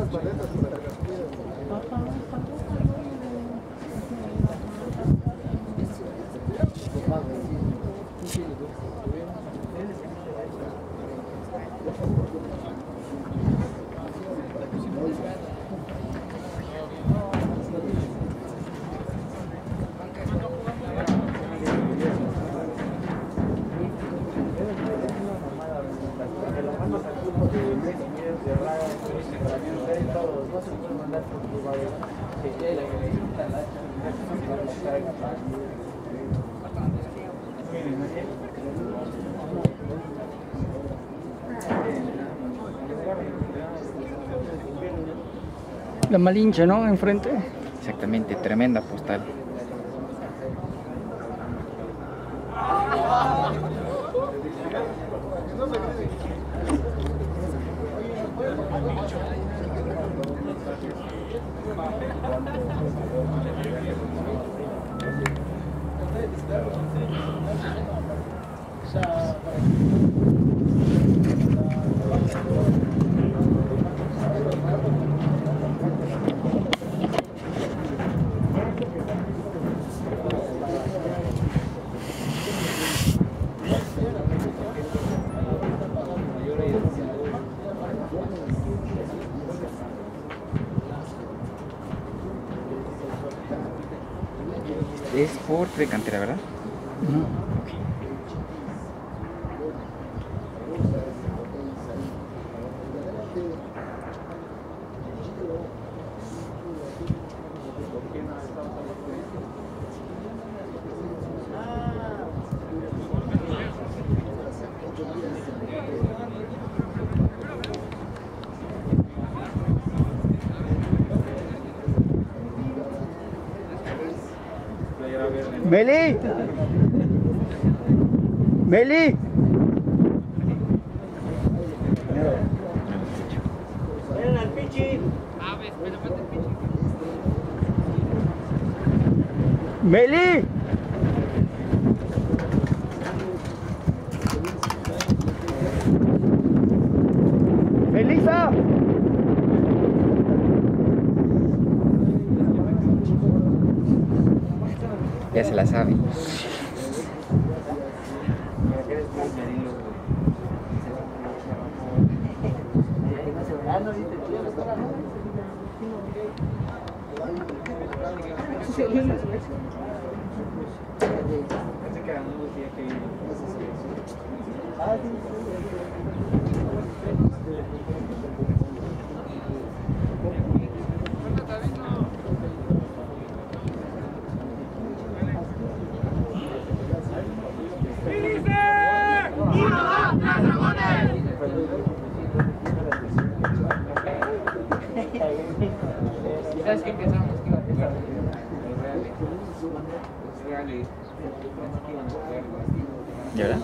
La Malinche, ¿no? Enfrente. Exactamente, tremenda postal. Es por de cantera, ¿verdad? Okay. Meli. Meli. Ven al pichi. Meli. Melissa. Ya se la sabe. ¿Sabes qué pensamos que iba a jugar? Reales. ¿Y ahora?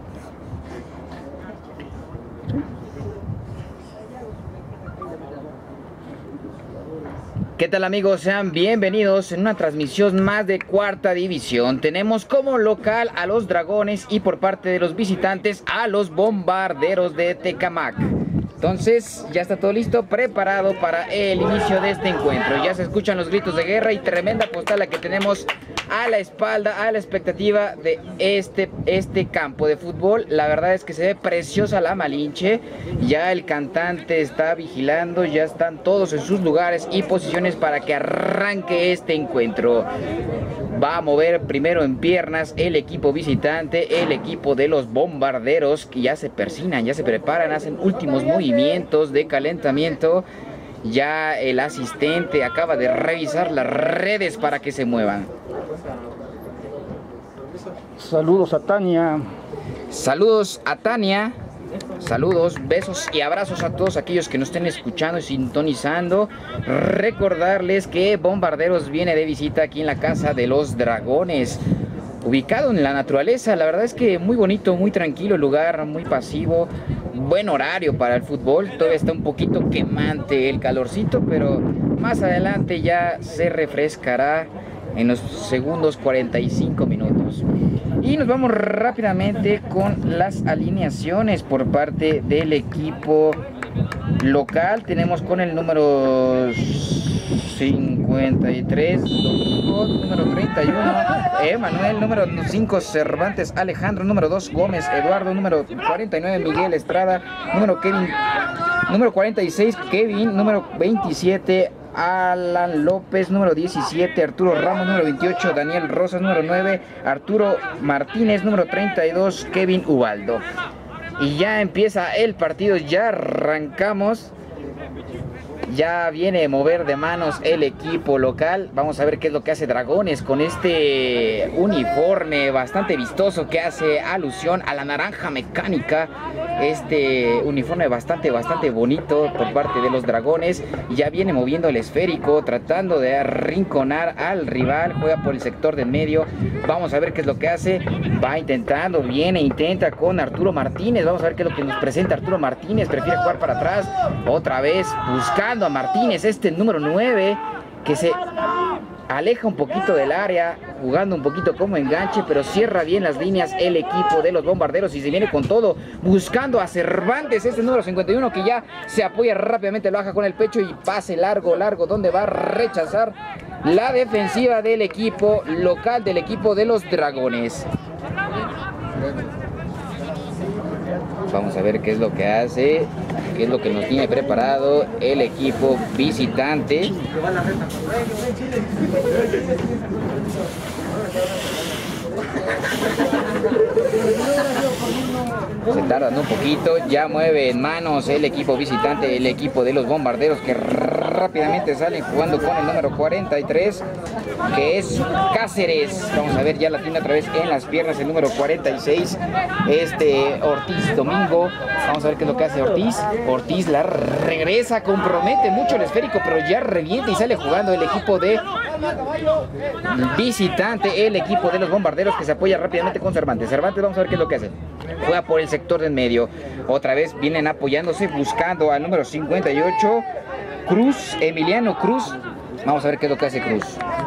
¿Qué tal, amigos? Sean bienvenidos en una transmisión más de Cuarta División. Tenemos como local a los Dragones y por parte de los visitantes a los Bombarderos de Tecámac. Entonces ya está todo listo, preparado para el inicio de este encuentro. Ya se escuchan los gritos de guerra y tremenda postal la que tenemos a la espalda, a la expectativa de este campo de fútbol. La verdad es que se ve preciosa la Malinche. Ya el cantante está vigilando, ya están todos en sus lugares y posiciones para que arranque este encuentro. Va a mover primero en piernas el equipo visitante, el equipo de los Bombarderos, que ya se persinan, ya se preparan, hacen últimos movimientos de calentamiento. Ya el asistente acaba de revisar las redes para que se muevan. Saludos a Tania. Saludos a Tania. Saludos, besos y abrazos a todos aquellos que nos estén escuchando y sintonizando. Recordarles que Bombarderos viene de visita aquí en la casa de los Dragones, ubicado en la naturaleza. La verdad es que muy bonito, muy tranquilo el lugar, muy pasivo. Buen horario para el fútbol. Todavía está un poquito quemante el calorcito, pero más adelante ya se refrescará en los segundos 45 minutos. Y nos vamos rápidamente con las alineaciones por parte del equipo local tenemos con el número 53, Domingo, número 31, Emanuel, número 5, Cervantes Alejandro, número 2, Gómez Eduardo, número 49, Miguel Estrada, número 46, Kevin, número 27, Alan López, número 17, Arturo Ramos, número 28, Daniel Rosas, número 9, Arturo Martínez, número 32, Kevin Ubaldo. Y ya empieza el partido, ya arrancamos. Ya viene a mover de manos el equipo local. Vamos a ver qué es lo que hace Dragones con este uniforme bastante vistoso que hace alusión a la naranja mecánica. Este uniforme bastante bonito por parte de los Dragones. Ya viene moviendo el esférico, tratando de arrinconar al rival. Juega por el sector del medio. Vamos a ver qué es lo que hace. Va intentando, intenta con Arturo Martínez. Vamos a ver qué es lo que nos presenta Arturo Martínez. Prefiere jugar para atrás. Otra vez buscando a Martínez, este número 9, que se aleja un poquito del área, jugando un poquito como enganche, pero cierra bien las líneas el equipo de los Bombarderos y se viene con todo, buscando a Cervantes, este número 51, que ya se apoya rápidamente, lo baja con el pecho y pase largo, donde va a rechazar la defensiva del equipo local, del equipo de los Dragones. Vamos a ver qué es lo que hace, qué es lo que nos tiene preparado el equipo visitante. Se tardan un poquito, ya mueve en manos el equipo visitante, el equipo de los Bombarderos, que rápidamente salen jugando con el número 43, que es Cáceres. Vamos a ver, ya la tiene otra vez en las piernas el número 46, Ortiz Domingo. Vamos a ver qué es lo que hace Ortiz. Ortiz la regresa, compromete mucho el esférico, pero ya revienta y sale jugando el equipo de visitante, el equipo de los Bombarderos, que se apoya rápidamente con Cervantes. Cervantes, vamos a ver qué es lo que hace. Juega por el sector del medio. Otra vez vienen apoyándose, buscando al número 58, Cruz, Emiliano Cruz. Vamos a ver qué es lo que hace Cruz.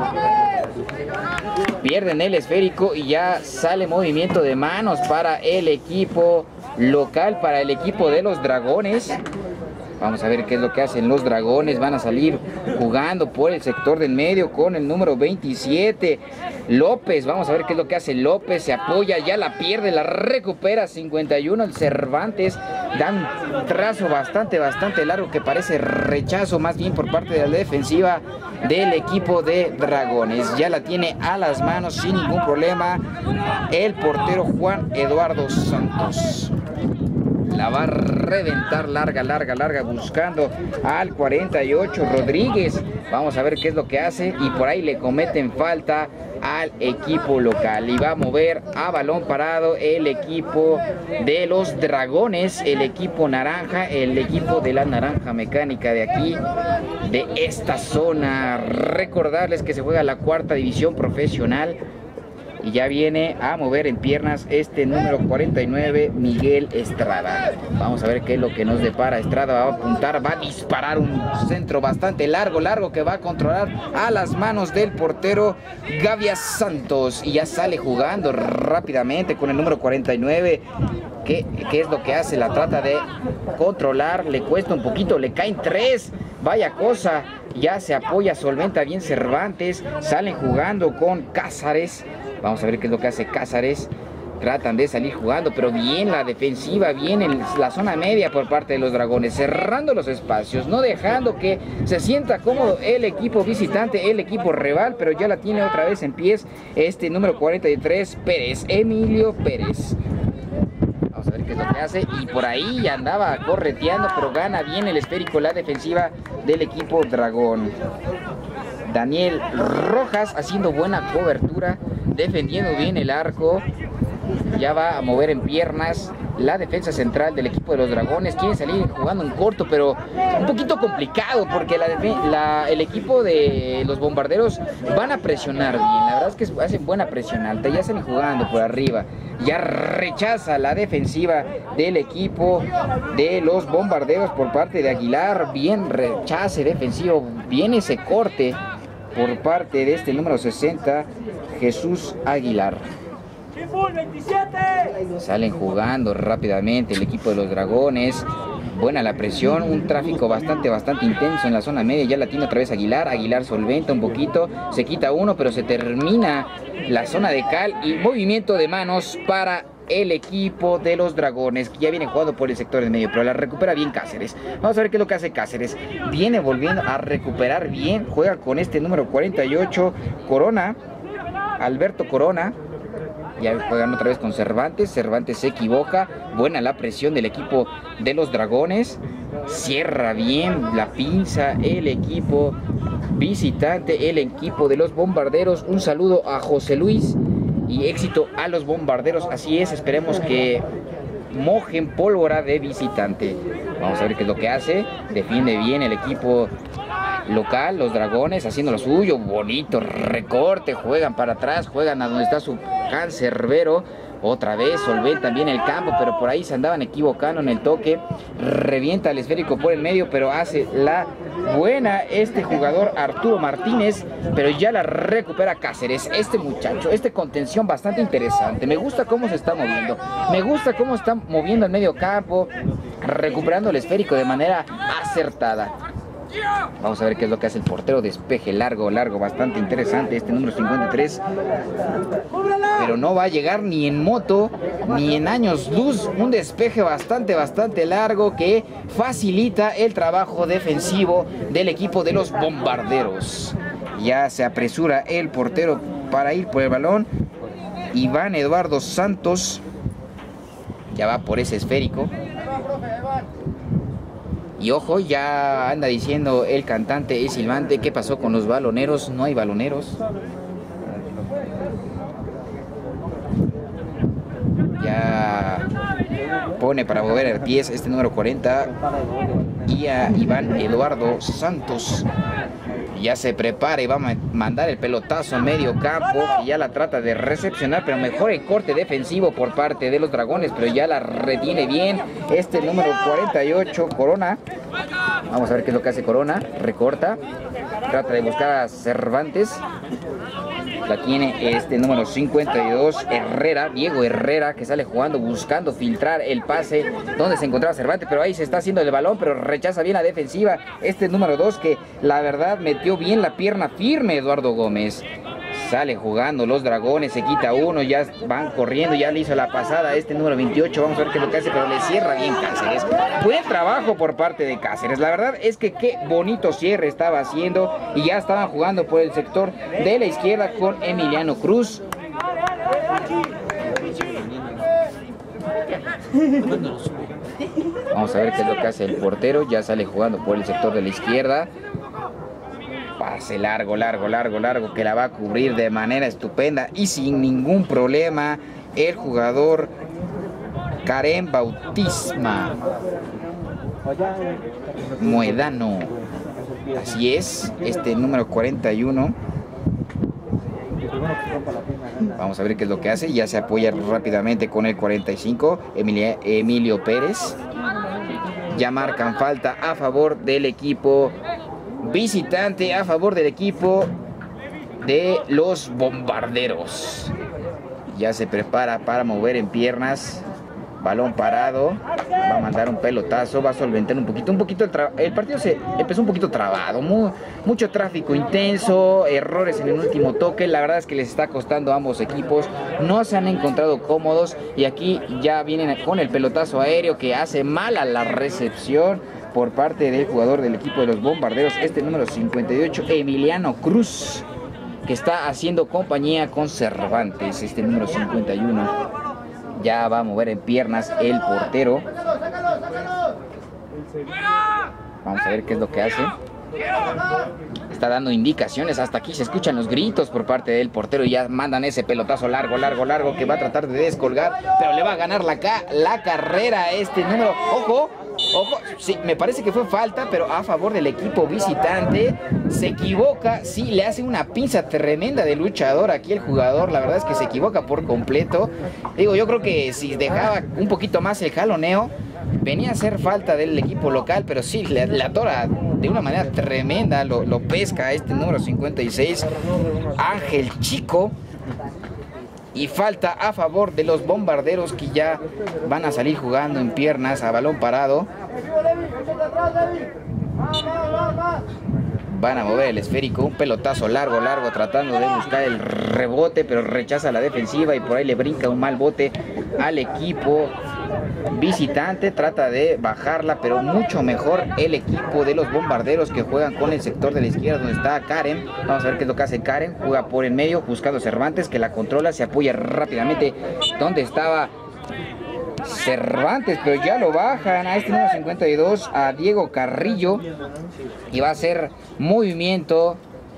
Pierden el esférico y ya sale movimiento de manos para el equipo local, para el equipo de los Dragones. Vamos a ver qué es lo que hacen los Dragones. Van a salir jugando por el sector del medio con el número 27, López. Vamos a ver qué es lo que hace López. Se apoya, ya la pierde, la recupera. 51 el Cervantes. Dan un trazo bastante largo, que parece rechazo más bien por parte de la defensiva del equipo de Dragones. Ya la tiene a las manos sin ningún problema el portero Juan Eduardo Santos. La va a reventar larga, buscando al 48, Rodríguez. Vamos a ver qué es lo que hace, y por ahí le cometen falta al equipo local. Y va a mover a balón parado el equipo de los Dragones, el equipo naranja, el equipo de la naranja mecánica de aquí, de esta zona. Recordarles que se juega la 4ª división profesional. Y ya viene a mover en piernas este número 49, Miguel Estrada. Vamos a ver qué es lo que nos depara. Estrada va a apuntar, va a disparar un centro bastante largo, que va a controlar a las manos del portero Gavia Santos. Y ya sale jugando rápidamente con el número 49. ¿Qué es lo que hace? La trata de controlar, le cuesta un poquito, le caen 3. Vaya cosa, ya se apoya, solventa bien Cervantes. Salen jugando con Cáceres. Vamos a ver qué es lo que hace Cáceres. Tratan de salir jugando, pero bien la defensiva, bien en la zona media por parte de los Dragones, cerrando los espacios, no dejando que se sienta cómodo el equipo visitante, el equipo rival, pero ya la tiene otra vez en pies este número 43, Pérez, Emilio Pérez. Vamos a ver qué es lo que hace, y por ahí andaba correteando, pero gana bien el esférico la defensiva del equipo Dragón. Daniel Rojas haciendo buena cobertura, defendiendo bien el arco. Ya va a mover en piernas la defensa central del equipo de los Dragones. Quieren salir jugando en corto, pero un poquito complicado, porque el equipo de los Bombarderos van a presionar bien. La verdad es que hacen buena presión alta, ya salen jugando por arriba. Ya rechaza la defensiva del equipo de los Bombarderos por parte de Aguilar. Bien rechace defensivo, viene ese corte por parte de este número 60, Jesús Aguilar. Salen jugando rápidamente el equipo de los Dragones. Buena la presión, un tráfico bastante intenso en la zona media. Ya la tiene otra vez Aguilar. Aguilar solventa un poquito, se quita uno, pero se termina la zona de cal y movimiento de manos para el equipo de los Dragones, que ya viene jugando por el sector del medio, pero la recupera bien Cáceres. Vamos a ver qué es lo que hace Cáceres. Viene volviendo a recuperar bien, juega con este número 48, Corona, Alberto Corona. Ya juegan otra vez con Cervantes. Cervantes se equivoca. Buena la presión del equipo de los Dragones. Cierra bien la pinza el equipo visitante, el equipo de los Bombarderos. Un saludo a José Luis y éxito a los Bombarderos. Así es, esperemos que mojen pólvora de visitante. Vamos a ver qué es lo que hace. Defiende bien el equipo local, los Dragones haciendo lo suyo. Bonito recorte, juegan para atrás, juegan a donde está su cancerbero. Otra vez solventan bien el campo, pero por ahí se andaban equivocando en el toque. Revienta el esférico por el medio, pero hace la buena este jugador Arturo Martínez, pero ya la recupera Cáceres. Este muchacho, contención bastante interesante. Me gusta cómo se está moviendo. Me gusta cómo está moviendo el medio campo, recuperando el esférico de manera acertada. Vamos a ver qué es lo que hace el portero. Despeje largo, bastante interesante este número 53. Pero no va a llegar ni en moto, ni en años luz. Un despeje bastante largo que facilita el trabajo defensivo del equipo de los Bombarderos. Ya se apresura el portero para ir por el balón. Iván Eduardo Santos ya va por ese esférico. Y ojo, ya anda diciendo el cantante, el silbante, ¿qué pasó con los baloneros? No hay baloneros. Ya pone para mover el pies este número 40 y a Iván Eduardo Santos. Ya se prepara y va a mandar el pelotazo a medio campo, que ya la trata de recepcionar, pero mejor el corte defensivo por parte de los Dragones, pero ya la retiene bien este número 48, Corona. Vamos a ver qué es lo que hace Corona. Recorta, trata de buscar a Cervantes. La tiene este número 52, Herrera, Diego Herrera, que sale jugando, buscando filtrar el pase donde se encontraba Cervantes, pero ahí se está haciendo el balón, pero rechaza bien la defensiva. Este número 2 que la verdad metió bien la pierna firme Eduardo Gómez. Sale jugando los Dragones, se quita uno, ya van corriendo, ya le hizo la pasada a este número 28, vamos a ver qué es lo que hace, pero le cierra bien Cáceres. Buen trabajo por parte de Cáceres, la verdad es que qué bonito cierre estaba haciendo y ya estaban jugando por el sector de la izquierda con Emiliano Cruz. Vamos a ver qué es lo que hace el portero, ya sale jugando por el sector de la izquierda. Pase largo, que la va a cubrir de manera estupenda y sin ningún problema el jugador Karen Bautisma Moedano. Así es, este número 41. Vamos a ver qué es lo que hace. Ya se apoya rápidamente con el 45, Emilio Pérez. Ya marcan falta a favor del equipo visitante, a favor del equipo de los Bombarderos. Ya se prepara para mover en piernas. Balón parado, va a mandar un pelotazo, va a solventar un poquito el partido se empezó un poquito trabado, mucho tráfico intenso, errores en el último toque. La verdad es que les está costando a ambos equipos, no se han encontrado cómodos y aquí ya vienen con el pelotazo aéreo que hace mala la recepción por parte del jugador del equipo de los Bombarderos, este número 58, Emiliano Cruz, que está haciendo compañía con Cervantes, este número 51. Ya va a mover en piernas el portero. Vamos a ver qué es lo que hace. Está dando indicaciones. Hasta aquí se escuchan los gritos por parte del portero. Y ya mandan ese pelotazo largo que va a tratar de descolgar. Pero le va a ganar la carrera a este número. Ojo. Sí, me parece que fue falta, pero a favor del equipo visitante. Se equivoca, sí, le hace una pinza tremenda de luchador aquí el jugador. La verdad es que se equivoca por completo. Digo, yo creo que si dejaba un poquito más el jaloneo, venía a ser falta del equipo local, pero sí, le atora de una manera tremenda, lo pesca este número 56, Ángel Chico. Y falta a favor de los Bombarderos, que ya van a salir jugando en piernas a balón parado. Van a mover el esférico, un pelotazo largo, tratando de buscar el rebote, pero rechaza la defensiva y por ahí le brinca un mal bote al equipo visitante. Trata de bajarla, pero mucho mejor el equipo de los Bombarderos, que juegan con el sector de la izquierda donde está Karen. Vamos a ver qué es lo que hace Karen. Juega por el medio buscando Cervantes, que la controla, se apoya rápidamente donde estaba Cervantes, pero ya lo bajan a este número 52, a Diego Carrillo, y va a ser movimiento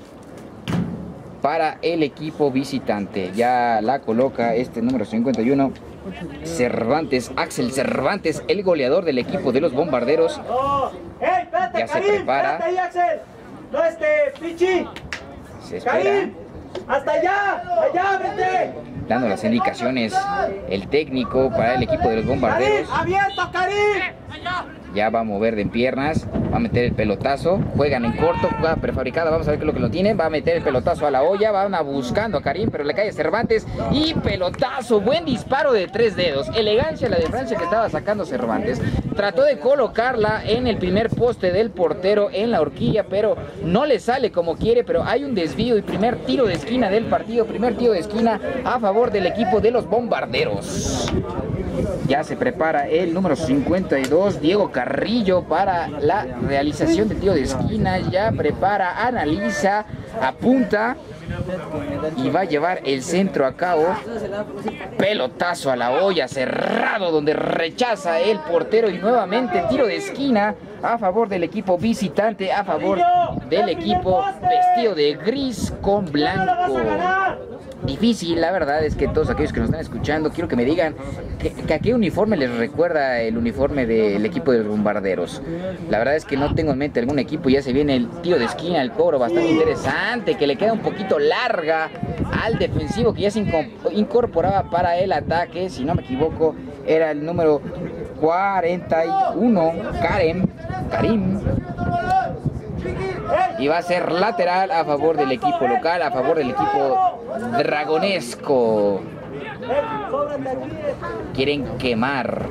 para el equipo visitante. Ya la coloca este número 51, Cervantes, Axel Cervantes, el goleador del equipo de los Bombarderos. ¡Ey, espérate, Ya se Karim! prepara. ¡Espérate ahí, Axel! ¡No, Pichi! Se espera, ¡Karim! ¡Hasta allá! ¡Allá, vete! dando las indicaciones el técnico para el equipo de los Bombarderos. ¡Karim! ¡Abierto, Karim! Ya va a mover de piernas, va a meter el pelotazo, juegan en corto, jugada prefabricada, vamos a ver qué es lo que lo tienen, va a meter el pelotazo a la olla, van a buscando a Karim, pero le cae a Cervantes y pelotazo, buen disparo de 3 dedos, elegancia la de Francia que estaba sacando Cervantes, trató de colocarla en el primer poste del portero en la horquilla, pero no le sale como quiere, pero hay un desvío y primer tiro de esquina del partido, primer tiro de esquina a favor del equipo de los Bombarderos. Ya se prepara el número 52, Diego Carrillo, para la realización del tiro de esquina. Ya prepara, analiza, apunta y va a llevar el centro a cabo. Pelotazo a la olla, cerrado, donde rechaza el portero y nuevamente tiro de esquina a favor del equipo visitante, a favor del equipo vestido de gris con blanco. Difícil, la verdad es que todos aquellos que nos están escuchando, quiero que me digan que a qué uniforme les recuerda el uniforme del equipo de los Bombarderos. La verdad es que no tengo en mente algún equipo, ya se viene el tiro de esquina, el cobro bastante interesante, que le queda un poquito larga al defensivo que ya se incorporaba para el ataque, si no me equivoco, era el número 41, Karim. Y va a ser lateral a favor del equipo local, a favor del equipo dragonesco. Quieren quemar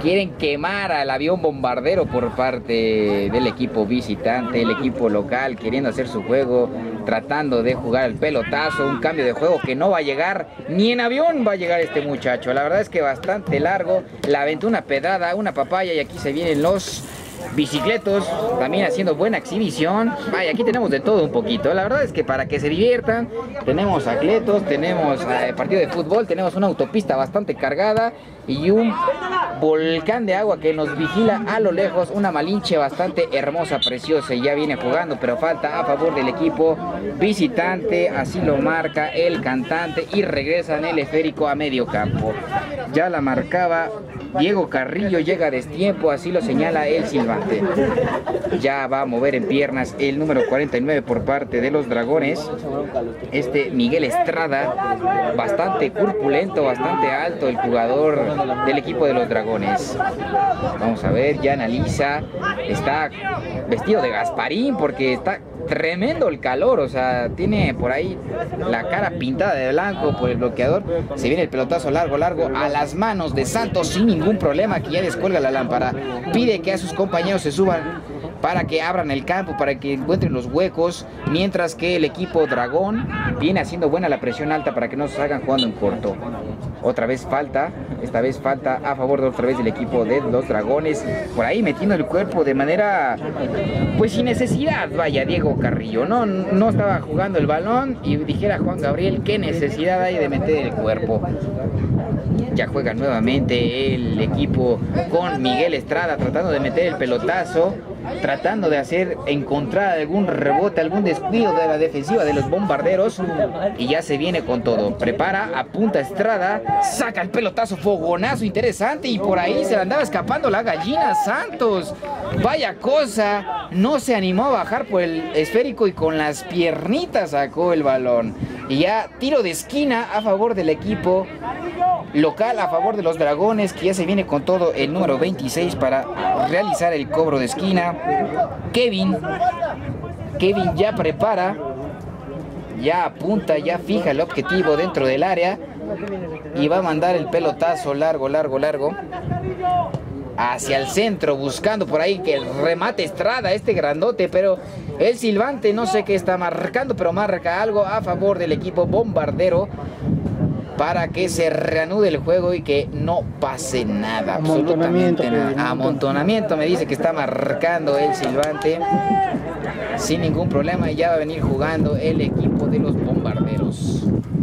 al avión bombardero por parte del equipo visitante, el equipo local queriendo hacer su juego, tratando de jugar el pelotazo, un cambio de juego que no va a llegar, ni en avión va a llegar este muchacho. La verdad es que bastante largo, la aventó una pedrada, una papaya y aquí se vienen los bicicletos también haciendo buena exhibición. Vaya, aquí tenemos de todo un poquito. La verdad es que para que se diviertan, tenemos atletos, tenemos partido de fútbol, tenemos una autopista bastante cargada y un volcán de agua que nos vigila a lo lejos, una Malinche bastante hermosa, preciosa, y ya viene jugando, pero falta a favor del equipo visitante, así lo marca el cantante y regresa en el esférico a medio campo. Ya la marcaba Diego Carrillo, llega a destiempo, así lo señala el silbante. Ya va a mover en piernas el número 49 por parte de los Dragones, este Miguel Estrada, bastante corpulento, bastante alto el jugador del equipo de los Dragones. Vamos a ver, ya analiza, está vestido de Gasparín porque está tremendo el calor, o sea, tiene por ahí la cara pintada de blanco por el bloqueador. Se viene el pelotazo largo a las manos de Santos sin ningún problema, que ya descuelga la lámpara. Pide que a sus compañeros se suban para que abran el campo, para que encuentren los huecos, mientras que el equipo Dragón viene haciendo buena la presión alta para que no se salgan jugando en corto. Otra vez falta, esta vez falta a favor de otra vez del equipo de los Dragones, por ahí metiendo el cuerpo de manera, pues sin necesidad. Vaya, Diego Carrillo, no estaba jugando el balón y dijera Juan Gabriel, qué necesidad hay de meter el cuerpo. Ya juega nuevamente el equipo con Miguel Estrada, tratando de meter el pelotazo, tratando de encontrar algún rebote, algún descuido de la defensiva de los Bombarderos, y ya se viene con todo. Prepara, apunta Estrada, saca el pelotazo, fogonazo interesante, y por ahí se le andaba escapando la gallina Santos. Vaya cosa, no se animó a bajar por el esférico y con las piernitas sacó el balón. Y ya tiro de esquina a favor del equipo local, a favor de los Dragones, que ya se viene con todo el número 26 para realizar el cobro de esquina. Kevin ya prepara, ya apunta, ya fija el objetivo dentro del área y va a mandar el pelotazo largo hacia el centro, buscando por ahí que el remate Estrada, este grandote, pero el silbante no sé qué está marcando, pero marca algo a favor del equipo bombardero para que se reanude el juego y que no pase nada, absolutamente nada. Amontonamiento me dice que está marcando el silbante sin ningún problema, y ya va a venir jugando el equipo de los bombarderos.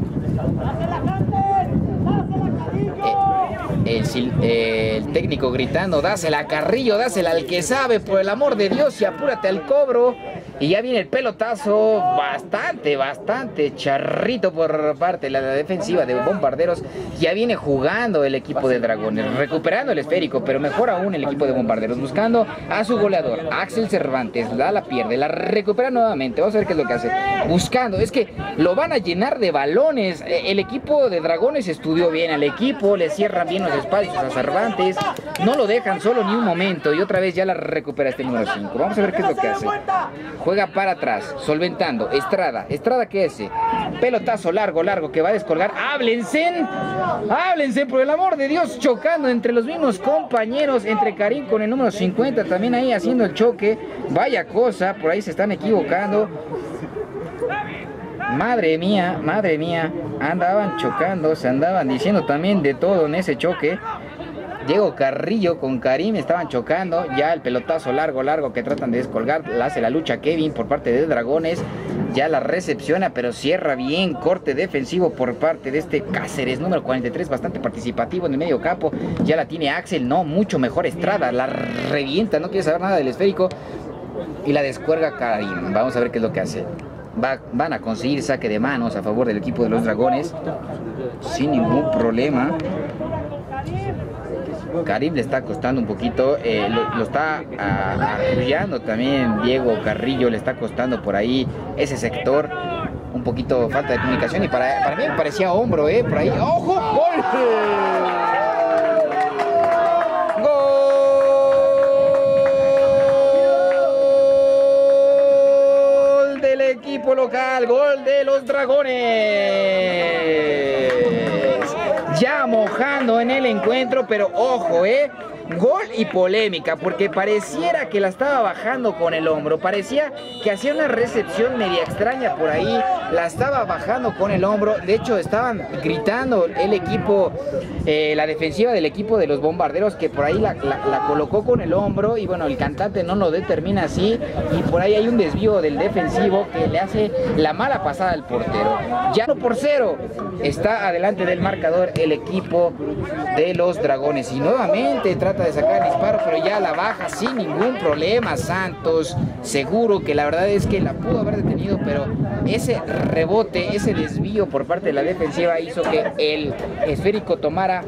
El técnico gritando: dásela a Carrillo, dásela al que sabe, por el amor de Dios, y apúrate al cobro. Y ya viene el pelotazo bastante charrito por parte de la defensiva de bombarderos. Ya viene jugando el equipo de Dragones, recuperando el esférico, pero mejor aún el equipo de bombarderos, buscando a su goleador, Axel Cervantes. La pierde, la recupera nuevamente. Vamos a ver qué es lo que hace. Buscando, es que lo van a llenar de balones. El equipo de Dragones estudió bien al equipo, le cierran bien los espacios a Cervantes, no lo dejan solo ni un momento, y otra vez ya la recupera este número 5. Vamos a ver qué es lo que hace. Juega para atrás, solventando. Estrada, ¿qué es? Pelotazo largo que va a descolgar. Háblense, por el amor de Dios, chocando entre los mismos compañeros, entre Karim con el número 50, también ahí haciendo el choque. Vaya cosa, por ahí se están equivocando. Madre mía, andaban chocando, se andaban diciendo también de todo en ese choque. Diego Carrillo con Karim estaban chocando. Ya el pelotazo largo que tratan de descolgar, la hace la lucha Kevin por parte de Dragones. Ya la recepciona, pero cierra bien. Corte defensivo por parte de este Cáceres, número 43, bastante participativo en el medio campo. Ya la tiene Axel, no, mucho mejor Estrada. La revienta, no quiere saber nada del esférico y la descuelga Karim. Vamos a ver qué es lo que hace. Van a conseguir saque de manos a favor del equipo de los Dragones sin ningún problema. Karim le está costando un poquito, lo está arrullando también Diego Carrillo, le está costando por ahí ese sector, un poquito falta de comunicación, y para mí me parecía hombro, por ahí. ¡Ojo! ¡Gol! ¡Gol del equipo local! ¡Gol de los Dragones! Ya mojando en el encuentro, pero ojo, gol y polémica, porque pareciera que la estaba bajando con el hombro, parecía que hacía una recepción media extraña por ahí, la estaba bajando con el hombro. De hecho estaban gritando el equipo, la defensiva del equipo de los bombarderos, que por ahí la colocó con el hombro, y bueno, el cantante no lo determina así, y por ahí hay un desvío del defensivo que le hace la mala pasada al portero. Ya 1-0 está adelante del marcador el equipo de los Dragones, y nuevamente trata de sacar el disparo, pero ya la baja sin ningún problema Santos. Seguro que la verdad es que la pudo haber detenido, pero ese rebote, ese desvío por parte de la defensiva hizo que el esférico tomara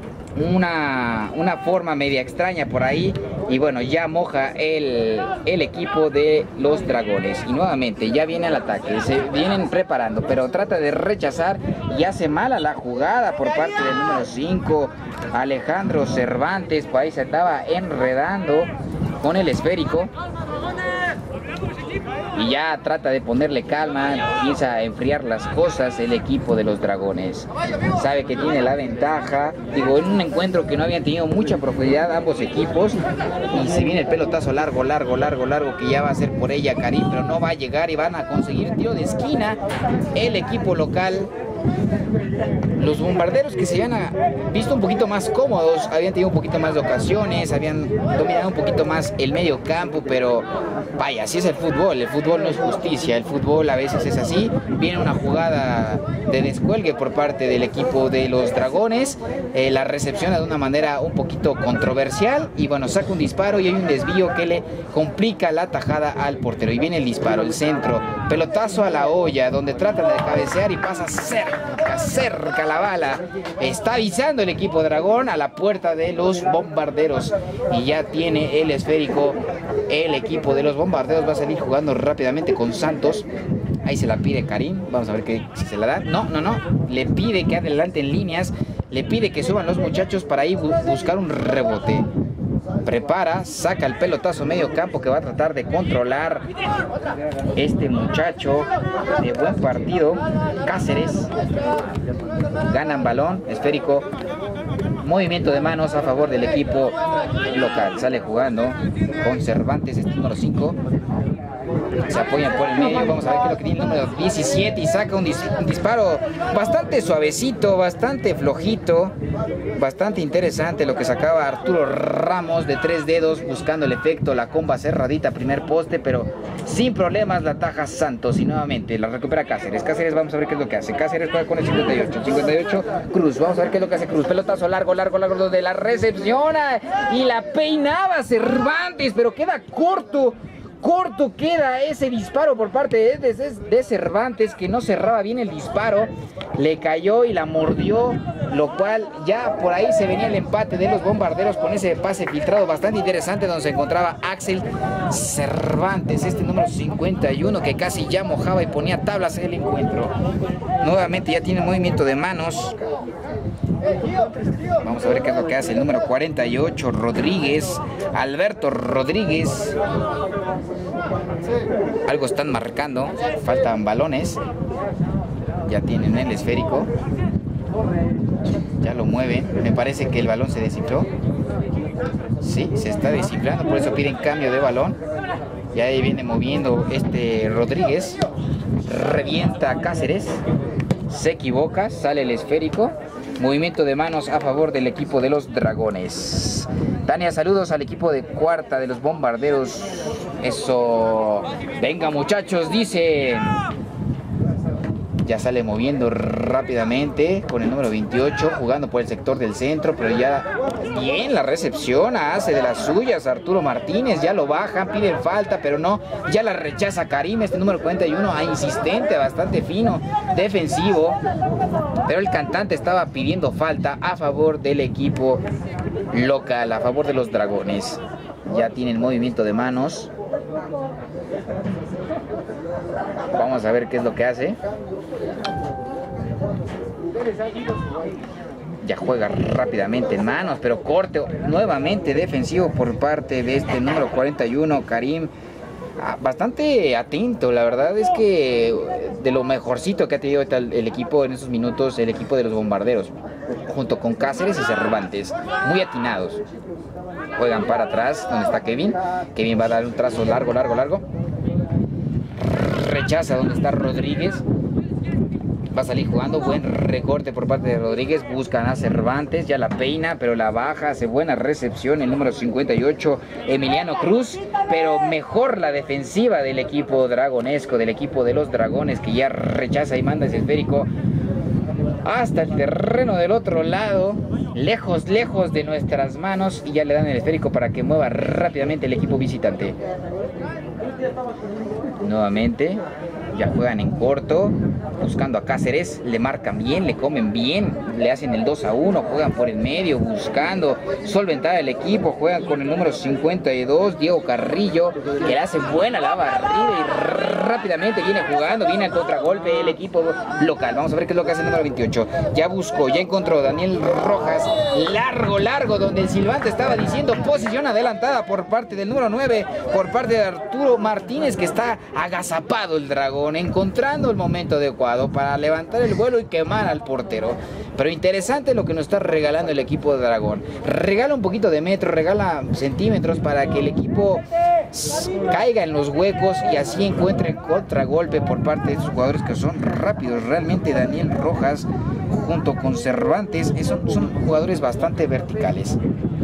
una forma media extraña por ahí, y bueno, ya moja el equipo de los Dragones, y nuevamente ya viene al ataque, se vienen preparando, pero trata de rechazar y hace mala la jugada por parte del número 5, Alejandro Cervantes. Por ahí se estaba enredando con el esférico y ya trata de ponerle calma, empieza a enfriar las cosas el equipo de los Dragones. Sabe que tiene la ventaja, digo, en un encuentro que no habían tenido mucha profundidad ambos equipos, y se viene el pelotazo largo que ya va a ser por ella Karim, pero no va a llegar, y van a conseguir tiro de esquina el equipo local. Los bombarderos, que se habían visto un poquito más cómodos, habían tenido un poquito más de ocasiones, habían dominado un poquito más el medio campo, pero vaya, así es el fútbol no es justicia, el fútbol a veces es así. Viene una jugada de descuelgue por parte del equipo de los Dragones, la recepciona de una manera un poquito controversial, y bueno, saca un disparo y hay un desvío que le complica la tajada al portero, y viene el disparo, el centro, pelotazo a la olla, donde tratan de cabecear y pasa cerca la bala. Está avisando el equipo Dragón a la puerta de los bombarderos, y ya tiene el esférico el equipo de los bombarderos. Va a salir jugando rápidamente con Santos. Ahí se la pide Karim, vamos a ver si se la da. No, le pide que adelante en líneas, le pide que suban los muchachos para ahí buscar un rebote. prepara, saca el pelotazo medio campo que va a tratar de controlar este muchacho de buen partido. Cáceres, ganan balón, esférico, movimiento de manos a favor del equipo local. Sale jugando con Cervantes, este número 5. Se apoyan por el medio, vamos a ver qué es lo que tiene el número 17 y saca un disparo bastante suavecito, bastante flojito, bastante interesante lo que sacaba Arturo Ramos de 3 dedos buscando el efecto, la comba cerradita, primer poste, pero sin problemas la taja Santos y nuevamente la recupera Cáceres. Cáceres, vamos a ver qué es lo que hace. Cáceres juega con el 58, Cruz, vamos a ver qué es lo que hace Cruz. Pelotazo largo donde la recepciona y la peinaba Cervantes, pero queda corto queda ese disparo por parte de Cervantes, que no cerraba bien el disparo, le cayó y la mordió, lo cual ya por ahí se venía el empate de los Bombarderos con ese pase filtrado bastante interesante donde se encontraba Axel Cervantes, este número 51 que casi ya mojaba y ponía tablas en el encuentro. Nuevamente ya tiene movimiento de manos. Vamos a ver qué es lo que hace el número 48, Rodríguez, Alberto Rodríguez. Algo están marcando, faltan balones. Ya tienen el esférico. Ya lo mueven. Me parece que el balón se desinfló. Sí, se está desinflando, por eso piden cambio de balón. Y ahí viene moviendo este Rodríguez. Revienta a Cáceres. Se equivoca, sale el esférico. Movimiento de manos a favor del equipo de los Dragones. Tania, saludos al equipo de cuarta de los Bombarderos. Eso. Venga, muchachos, dicen. Ya sale moviendo rápidamente con el número 28, jugando por el sector del centro, pero ya bien la recepción, hace de las suyas Arturo Martínez, ya lo bajan, piden falta, pero no, ya la rechaza Karim, este número 41, insistente, bastante fino, defensivo, pero el cantante estaba pidiendo falta a favor del equipo local, a favor de los Dragones. Ya tienen movimiento de manos. Vamos a ver qué es lo que hace. Ya juega rápidamente en manos, pero corte nuevamente defensivo por parte de este número 41, Karim. Bastante atento, la verdad es que de lo mejorcito que ha tenido el equipo en esos minutos, el equipo de los Bombarderos, junto con Cáceres y Cervantes, muy atinados. Juegan para atrás, donde está Kevin. Kevin va a dar un trazo largo. Rechaza donde está Rodríguez. Va a salir jugando, buen recorte por parte de Rodríguez, buscan a Cervantes, ya la peina, pero la baja, hace buena recepción el número 58, Emiliano Cruz, pero mejor la defensiva del equipo dragonesco, del equipo de los Dragones, que ya rechaza y manda ese esférico hasta el terreno del otro lado, lejos de nuestras manos, y ya le dan el esférico para que mueva rápidamente el equipo visitante. Nuevamente ya juegan en corto, buscando a Cáceres, le marcan bien, le comen bien, le hacen el 2-1, juegan por el medio, buscando solventar el equipo, juegan con el número 52, Diego Carrillo, que le hace buena la barrida y rápidamente viene jugando, viene al contragolpe el equipo local. Vamos a ver qué es lo que hace el número 28, ya buscó, ya encontró Daniel Rojas, largo, donde el silbante estaba diciendo posición adelantada por parte del número 9, por parte de Arturo Martínez, que está agazapado el dragón, encontrando el momento adecuado para levantar el vuelo y quemar al portero. Pero interesante lo que nos está regalando el equipo de Dragón. Regala un poquito de metros, regala centímetros para que el equipo caiga en los huecos y así encuentre contragolpe por parte de esos jugadores que son rápidos. Realmente Daniel Rojas junto con Cervantes son jugadores bastante verticales.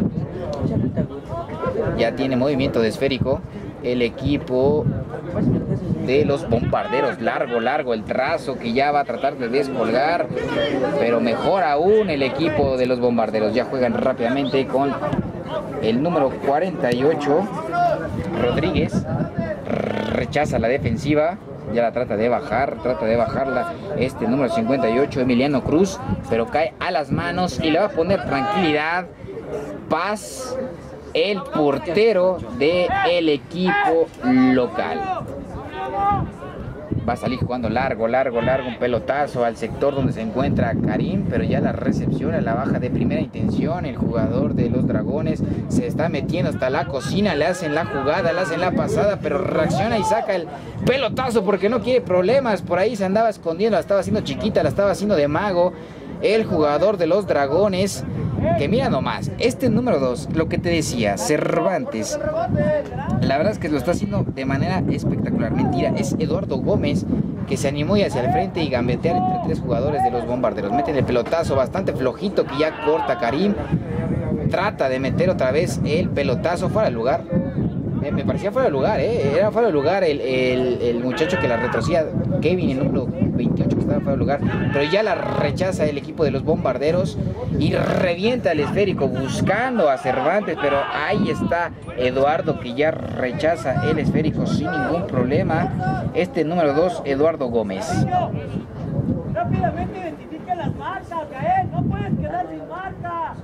Ya tiene movimiento de esférico el equipo de los Bombarderos, largo el trazo, que ya va a tratar de descolgar, pero mejor aún el equipo de los Bombarderos. Ya juegan rápidamente con el número 48, Rodríguez, rechaza la defensiva, ya la trata de bajarla este número 58, Emiliano Cruz, pero cae a las manos y le va a poner tranquilidad, paz, el portero del equipo local. Va a salir jugando largo, un pelotazo al sector donde se encuentra Karim, pero ya la recepción a la baja de primera intención. El jugador de los Dragones se está metiendo hasta la cocina, le hacen la jugada, le hacen la pasada, pero reacciona y saca el pelotazo porque no quiere problemas. Por ahí se andaba escondiendo, la estaba haciendo chiquita, la estaba haciendo de mago. El jugador de los Dragones, que mira nomás, este número 2, lo que te decía, Cervantes, la verdad es que lo está haciendo de manera espectacular. Mentira, es Eduardo Gómez que se animó y hacia el frente y gambetear entre 3 jugadores de los Bombarderos. Meten el pelotazo bastante flojito que ya corta Karim. Trata de meter otra vez el pelotazo fuera del lugar. Me parecía fuera de lugar, era fuera de lugar el muchacho que la retrocía, Kevin, el número 28, que estaba fuera de lugar, pero ya la rechaza el equipo de los Bombarderos y revienta el esférico buscando a Cervantes, pero ahí está Eduardo que ya rechaza el esférico sin ningún problema. Este número 2, Eduardo Gómez. Rápidamente identifica las marcas, Gael, no puedes quedar sin marca.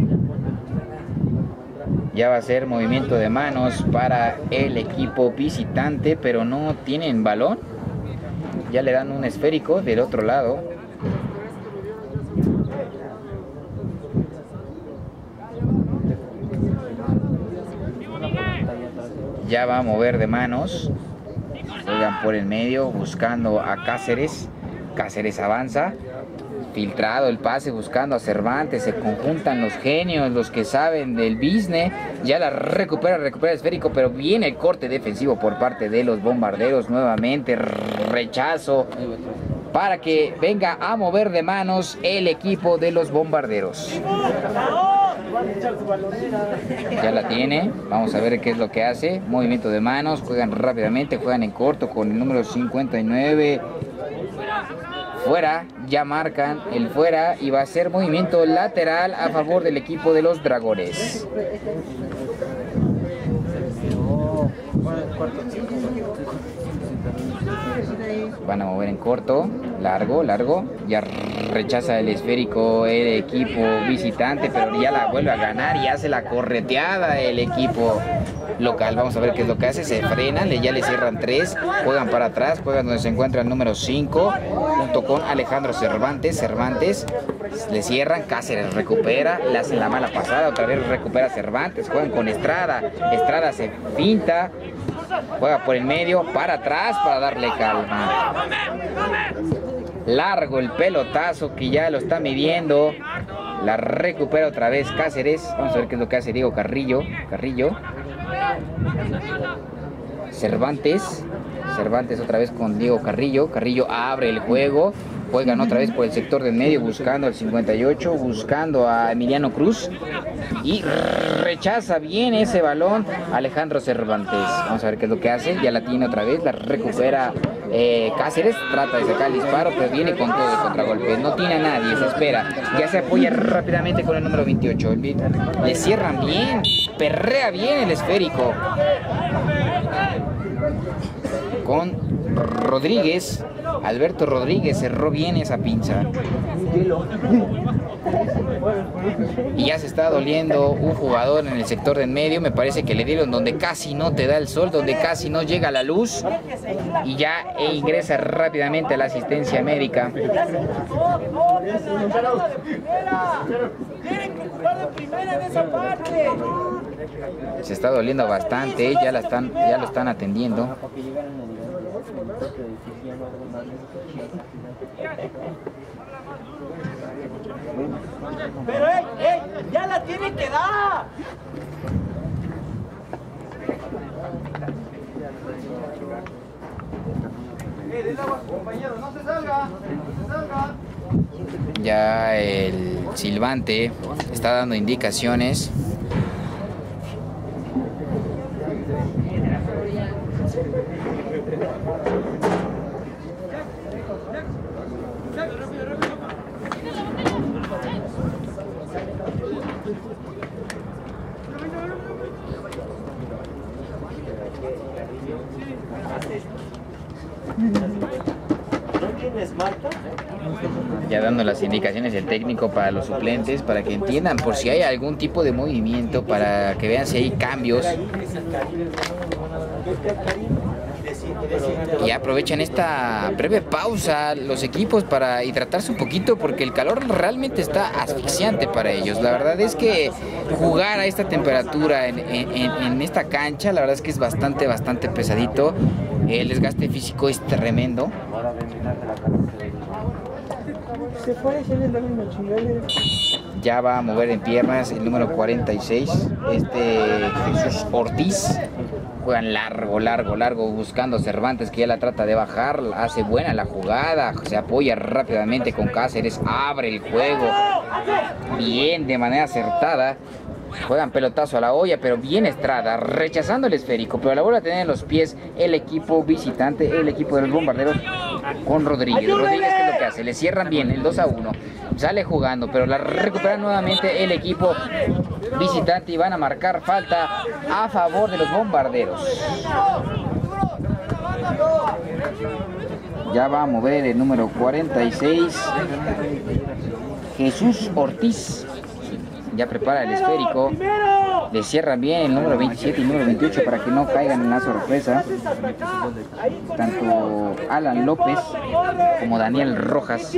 Ya va a ser movimiento de manos para el equipo visitante, pero no tienen balón. Ya le dan un esférico del otro lado. Ya va a mover de manos. Juegan por el medio buscando a Cáceres. Cáceres avanza. Filtrado el pase buscando a Cervantes, se conjuntan los genios, los que saben del business, ya la recupera el esférico, pero viene el corte defensivo por parte de los Bombarderos, nuevamente rechazo para que venga a mover de manos el equipo de los Bombarderos. Ya la tiene, vamos a ver qué es lo que hace, movimiento de manos, juegan rápidamente, juegan en corto con el número 59. Fuera, ya marcan el fuera y va a ser movimiento lateral a favor del equipo de los Dragones. Van a mover en corto, largo, ya rechaza el esférico el equipo visitante, pero ya la vuelve a ganar y hace la correteada el equipo local. Vamos a ver qué es lo que hace, se frenan, ya le cierran 3, juegan para atrás, juegan donde se encuentra el número 5, junto con Alejandro Cervantes, le cierran, Cáceres recupera, le hacen la mala pasada, otra vez recupera Cervantes, juegan con Estrada se finta, juega por el medio, para atrás para darle calma. Largo el pelotazo que ya lo está midiendo. La recupera otra vez Cáceres. Vamos a ver qué es lo que hace Diego Carrillo. Cervantes otra vez con Diego Carrillo. Carrillo abre el juego. Juegan otra vez por el sector del medio buscando al 58, buscando a Emiliano Cruz y rechaza bien ese balón Alejandro Cervantes. Vamos a ver qué es lo que hace, ya la tiene otra vez, la recupera Cáceres, trata de sacar el disparo, pero viene con todo de contragolpe, no tiene a nadie, se espera, ya se apoya rápidamente con el número 28, le cierran bien, perrea bien el esférico con Rodríguez. Alberto Rodríguez cerró bien esa pinza. Y ya se está doliendo un jugador en el sector del medio. Me parece que le dieron donde casi no te da el sol, donde casi no llega la luz. Y ya ingresa rápidamente a la asistencia médica. Se está doliendo bastante, ya lo están atendiendo. Pero ya la tiene que dar. Compañero, no se salga. Ya el silbante está dando indicaciones. Ya dando las indicaciones el técnico para los suplentes, para que entiendan por si hay algún tipo de movimiento, para que vean si hay cambios. Y aprovechan esta breve pausa los equipos para hidratarse un poquito porque el calor realmente está asfixiante para ellos. La verdad es que jugar a esta temperatura en esta cancha, la verdad es que es bastante pesadito. El desgaste físico es tremendo. Ya va a mover en piernas el número 46, Jesús Ortiz. Juegan largo, buscando Cervantes, que ya la trata de bajar, hace buena la jugada, se apoya rápidamente con Cáceres, abre el juego, bien, de manera acertada. Juegan pelotazo a la olla, pero bien Estrada, rechazando el esférico, pero la vuelve a tener en los pies el equipo visitante, el equipo de los Bombarderos, con Rodríguez. Rodríguez, ¿qué es lo que hace? Le cierran bien el 2-1, sale jugando, pero la recupera nuevamente el equipo visitante y van a marcar falta a favor de los Bombarderos. Ya va a mover el número 46, Jesús Ortiz. Ya prepara el esférico, le cierran bien el número 27 y el número 28 para que no caigan en la sorpresa. Tanto Alan López como Daniel Rojas.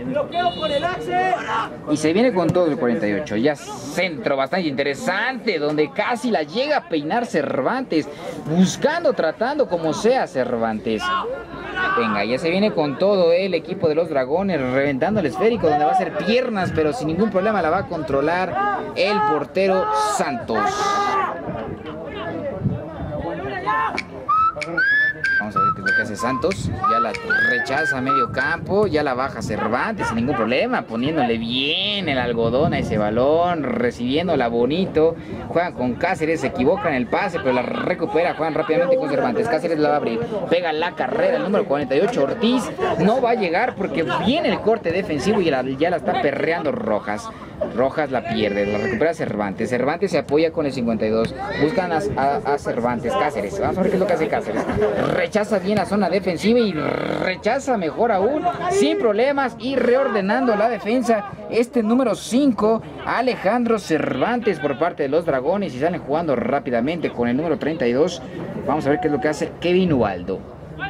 Y se viene con todo el 48, ya centro bastante interesante, donde casi la llega a peinar Cervantes, buscando, tratando como sea Cervantes. Venga, ya se viene con todo el equipo de los Dragones, reventando el esférico, donde va a hacer piernas, pero sin ningún problema la va a controlar el portero Santos. Vamos a ver qué es lo que hace Santos. Ya la rechaza a medio campo, ya la baja Cervantes sin ningún problema, poniéndole bien el algodón a ese balón, recibiéndola bonito. Juegan con Cáceres, se equivocan en el pase, pero la recupera, juegan rápidamente con Cervantes. Cáceres la va a abrir, pega la carrera el número 48, Ortiz. No va a llegar porque viene el corte defensivo y ya la está perreando Rojas. Rojas la pierde, la recupera Cervantes. Cervantes se apoya con el 52. Buscan a Cervantes. Cáceres, vamos a ver qué es lo que hace Cáceres. Rechaza bien la zona defensiva y rechaza mejor aún, sin problemas, y reordenando la defensa. Este número 5, Alejandro Cervantes, por parte de los Dragones, y salen jugando rápidamente con el número 32. Vamos a ver qué es lo que hace Kevin Ubaldo.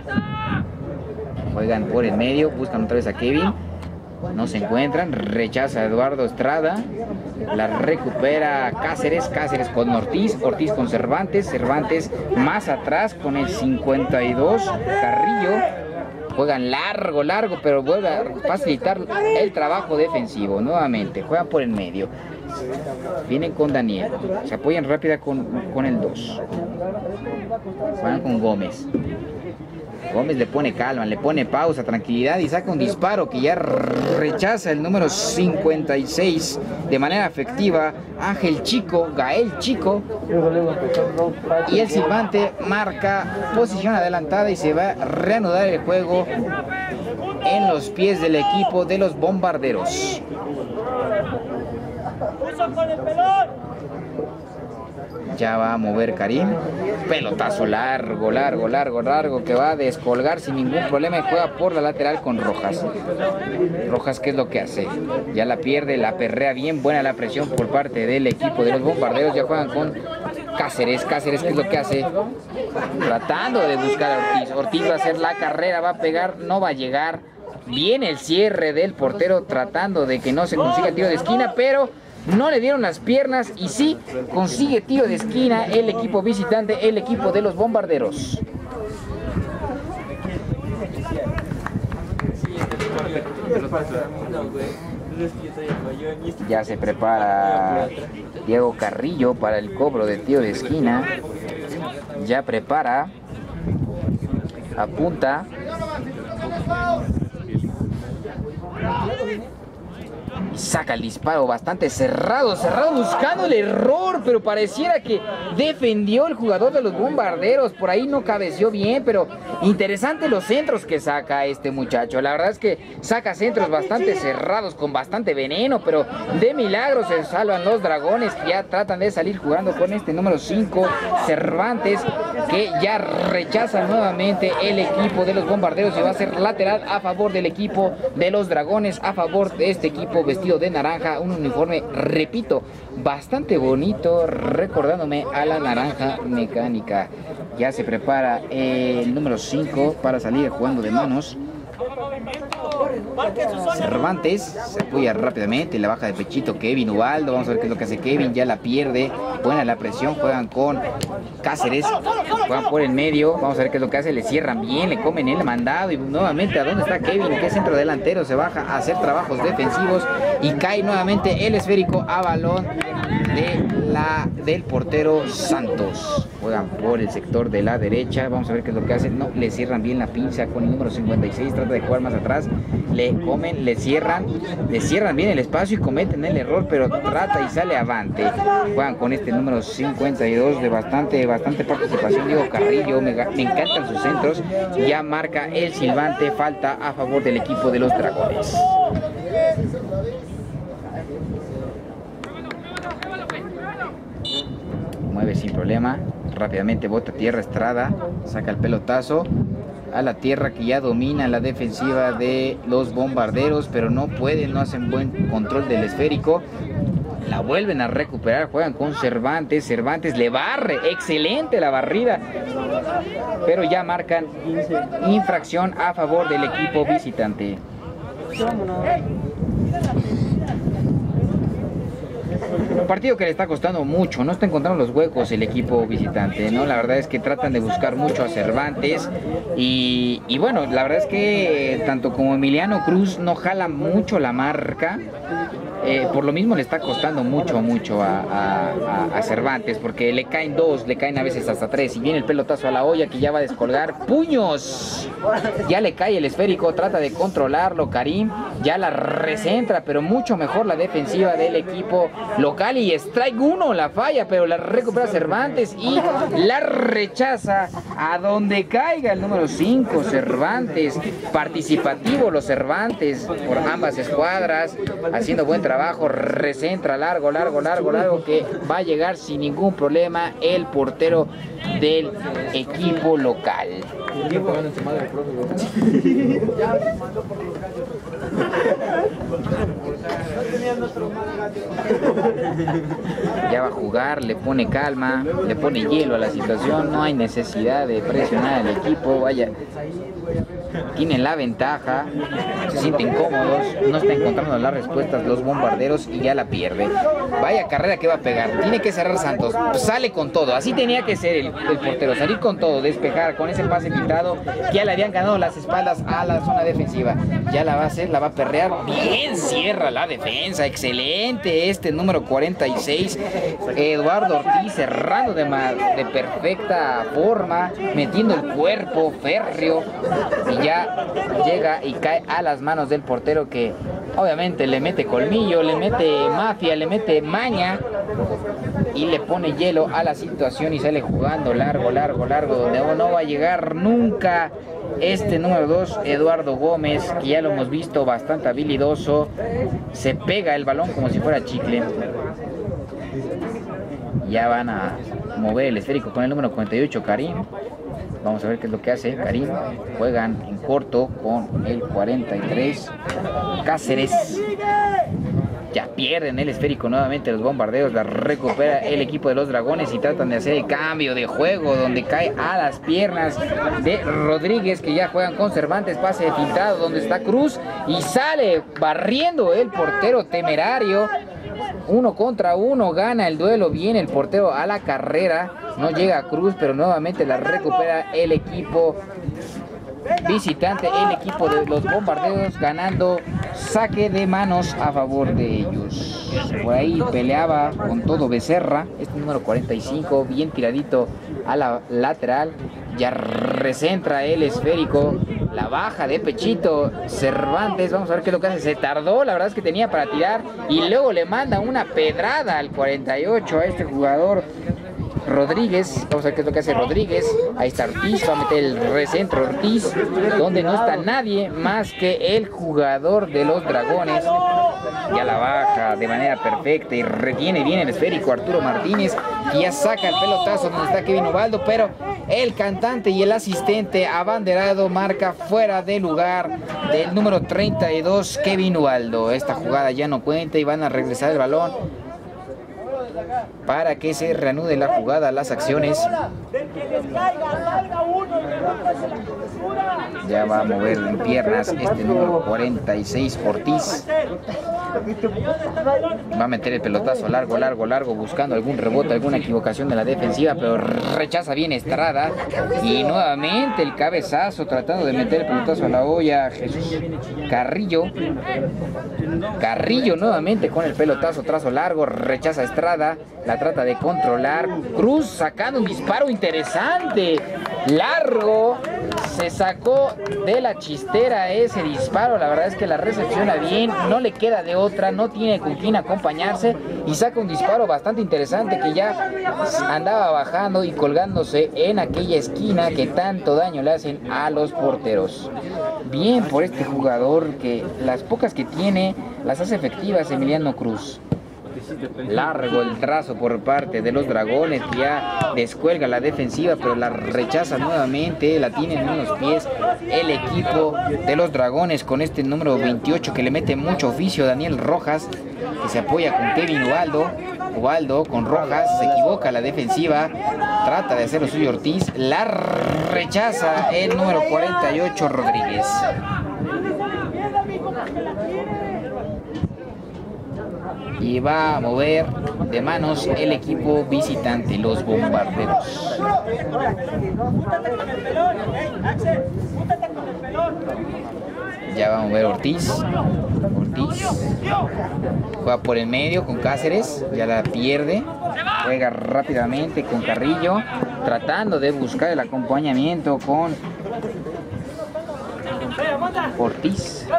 Juegan por el medio, buscan otra vez a Kevin. No se encuentran, rechaza a Eduardo Estrada, la recupera Cáceres, Cáceres con Ortiz, Ortiz con Cervantes, Cervantes más atrás con el 52, Carrillo. Juegan largo, pero vuelve a facilitar el trabajo defensivo nuevamente. Juegan por el medio. Vienen con Daniel, se apoyan rápida con el 2. Juegan con Gómez. Gómez le pone calma, le pone pausa, tranquilidad y saca un disparo que ya rechaza el número 56 de manera efectiva. Ángel Chico, Gael Chico. Y el silbante marca posición adelantada y se va a reanudar el juego en los pies del equipo de los Bombarderos. Ya va a mover Karim. Pelotazo largo que va a descolgar sin ningún problema y juega por la lateral con Rojas. Rojas, ¿qué es lo que hace? Ya la pierde, la perrea bien, buena la presión por parte del equipo de los Bombarderos. Ya juegan con Cáceres. Cáceres, ¿qué es lo que hace? Tratando de buscar a Ortiz. Ortiz va a hacer la carrera, va a pegar, no va a llegar. Viene el cierre del portero tratando de que no se consiga tiro de esquina, pero no le dieron las piernas y sí consigue tiro de esquina el equipo visitante, el equipo de los Bombarderos. Ya se prepara Diego Carrillo para el cobro de tiro de esquina. Ya prepara, apunta. Saca el disparo bastante cerrado buscando el error, pero pareciera que defendió el jugador de los Bombarderos. Por ahí no cabeció bien, pero interesante los centros que saca este muchacho. La verdad es que saca centros bastante cerrados con bastante veneno, pero de milagro se salvan los Dragones, que ya tratan de salir jugando con este número 5, Cervantes, que ya rechaza nuevamente el equipo de los Bombarderos y va a ser lateral a favor del equipo de los Dragones, a favor de este equipo vestido de naranja, un uniforme, repito, bastante bonito, recordándome a la naranja mecánica. Ya se prepara el número 5 para salir jugando de manos. Cervantes se apoya rápidamente, la baja de pechito Kevin Ubaldo. Vamos a ver qué es lo que hace Kevin, ya la pierde. Buena la presión, juegan con Cáceres, juegan por el medio. Vamos a ver qué es lo que hace, le cierran bien, le comen el mandado. Y nuevamente, ¿a dónde está Kevin? Que centro delantero, se baja a hacer trabajos defensivos y cae nuevamente el esférico a balón del portero Santos. Juegan por el sector de la derecha. Vamos a ver qué es lo que hacen. No, le cierran bien la pinza con el número 56. Trata de jugar más atrás. Le comen, le cierran bien el espacio y cometen el error, pero trata y sale avante. Juegan con este número 52 de bastante participación. Diego Carrillo, me encantan sus centros. Ya marca el silbante, falta a favor del equipo de los Dragones. Mueve sin problema, rápidamente bota tierra Estrada, saca el pelotazo a la tierra, que ya domina la defensiva de los Bombarderos, pero no pueden, no hacen buen control del esférico. La vuelven a recuperar, juegan con Cervantes. Cervantes le barre, excelente la barrida, pero ya marcan infracción a favor del equipo visitante. Un partido que le está costando mucho, no está encontrando los huecos el equipo visitante, ¿no? La verdad es que tratan de buscar mucho a Cervantes y bueno, la verdad es que tanto como Emiliano Cruz no jala mucho la marca. Por lo mismo le está costando mucho a Cervantes, porque le caen dos, le caen a veces hasta tres, y viene el pelotazo a la olla que ya va a descolgar. ¡Puños! Ya le cae el esférico, trata de controlarlo Karim, ya la recentra, pero mucho mejor la defensiva del equipo local, y strike 1 la falla, pero la recupera Cervantes y la rechaza a donde caiga el número 5, Cervantes. Participativo los Cervantes por ambas escuadras, haciendo buen trabajo, recentra largo, que va a llegar sin ningún problema el portero del equipo local. Ya va a jugar, le pone calma, le pone hielo a la situación, no hay necesidad de presionar al equipo, vaya, tienen la ventaja, se sienten cómodos, no están encontrando las respuestas los Bombarderos y ya la pierde. Vaya carrera que va a pegar, tiene que cerrar Santos, sale con todo, así tenía que ser el portero, salir con todo, despejar con ese pase quitado, que ya le habían ganado las espaldas a la zona defensiva. Ya la va a hacer, la va a perrear, bien cierra la defensa, excelente este número 46, Eduardo Ortiz cerrando de perfecta forma, metiendo el cuerpo férreo, y ya llega y cae a las manos del portero, que obviamente le mete colmillo, le mete mafia, le mete maña y le pone hielo a la situación y sale jugando largo, donde no va a llegar nunca este número 2, Eduardo Gómez, que ya lo hemos visto bastante habilidoso, se pega el balón como si fuera chicle. Ya van a mover el esférico con el número 48, Karim. Vamos a ver qué es lo que hace Karim. Juegan en corto con el 43, Cáceres. Ya pierden el esférico nuevamente los Bombarderos, la recupera el equipo de los Dragones y tratan de hacer el cambio de juego, donde cae a las piernas de Rodríguez, que ya juegan con Cervantes, pase de filtrado donde está Cruz y sale barriendo el portero Temerario. 1 contra 1, gana el duelo bien el portero a la carrera, no llega a Cruz, pero nuevamente la recupera el equipo visitante, el equipo de los Bombarderos, ganando saque de manos a favor de ellos. Por ahí peleaba con todo Becerra, este número 45, bien tiradito a la lateral, ya recentra el esférico, la baja de pechito Cervantes. Vamos a ver qué es lo que hace, se tardó, la verdad es que tenía para tirar y luego le manda una pedrada al 48 a este jugador Rodríguez. Vamos a ver qué es lo que hace Rodríguez. Ahí está Ortiz, va a meter el recentro Ortiz, donde no está nadie más que el jugador de los Dragones. Ya la baja de manera perfecta y retiene bien el esférico Arturo Martínez, que ya saca el pelotazo donde está Kevin Ubaldo, pero el cantante y el asistente abanderado marca fuera de lugar del número 32, Kevin Ubaldo. Esta jugada ya no cuenta y van a regresar el balón para que se reanude la jugada, las acciones. Ya va a mover en piernas este número 46, Ortiz. Va a meter el pelotazo largo, buscando algún rebote, alguna equivocación de la defensiva, pero rechaza bien Estrada. Y nuevamente el cabezazo tratando de meter el pelotazo a la olla, Jesús Carrillo. Carrillo nuevamente con el pelotazo trazo largo, rechaza Estrada, la trata de controlar. Cruz sacando un disparo interesante, largo, se sacó de la chistera ese disparo. La verdad es que la recepciona bien, no le queda de otra, no tiene con quién acompañarse y saca un disparo bastante interesante que ya andaba bajando y colgándose en aquella esquina que tanto daño le hacen a los porteros. Bien por este jugador que las pocas que tiene las hace efectivas, Emiliano Cruz. Largo el trazo por parte de los Dragones, que ya descuelga la defensiva, pero la rechaza nuevamente, la tiene en unos pies el equipo de los Dragones con este número 28 que le mete mucho oficio, Daniel Rojas, que se apoya con Kevin Ubaldo. Ubaldo con Rojas, se equivoca la defensiva, trata de hacer lo suyo Ortiz, la rechaza el número 48, Rodríguez. Y va a mover de manos el equipo visitante, los Bombarderos. Ya va a mover Ortiz. Juega por el medio con Cáceres, ya la pierde. Juega rápidamente con Carrillo, tratando de buscar el acompañamiento con Ortiz.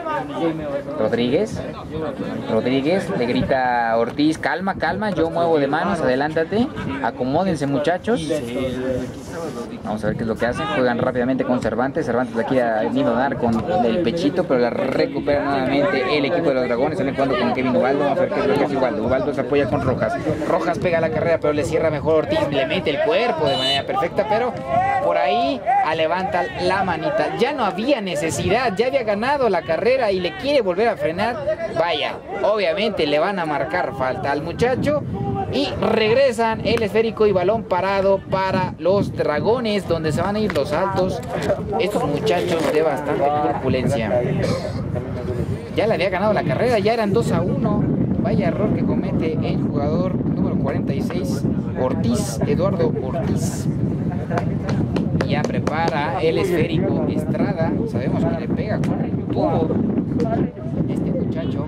Rodríguez le grita a Ortiz, calma, yo muevo de manos, adelántate, acomódense muchachos. Vamos a ver qué es lo que hacen. Juegan rápidamente con Cervantes. Cervantes aquí ha venido a dar con el pechito, pero la recupera nuevamente el equipo de los Dragones. Salen jugando con Kevin Ubaldo. Vamos a ver qué es lo que hace Ubaldo. Ubaldo se apoya con Rojas. Rojas pega la carrera, pero le cierra mejor Ortiz. Le mete el cuerpo de manera perfecta, pero por ahí levanta la manita. Ya no había necesidad, ya había ganado la carrera y le quiere volver a frenar. Vaya, obviamente le van a marcar falta al muchacho. Y regresan el esférico y balón parado para los Dragones, donde se van a ir los altos. Estos muchachos de bastante corpulencia. Ya le había ganado la carrera, ya eran 2-1. Vaya error que comete el jugador número 46, Ortiz, Eduardo Ortiz. Y ya prepara el esférico Estrada. Sabemos que le pega con el tubo este muchacho.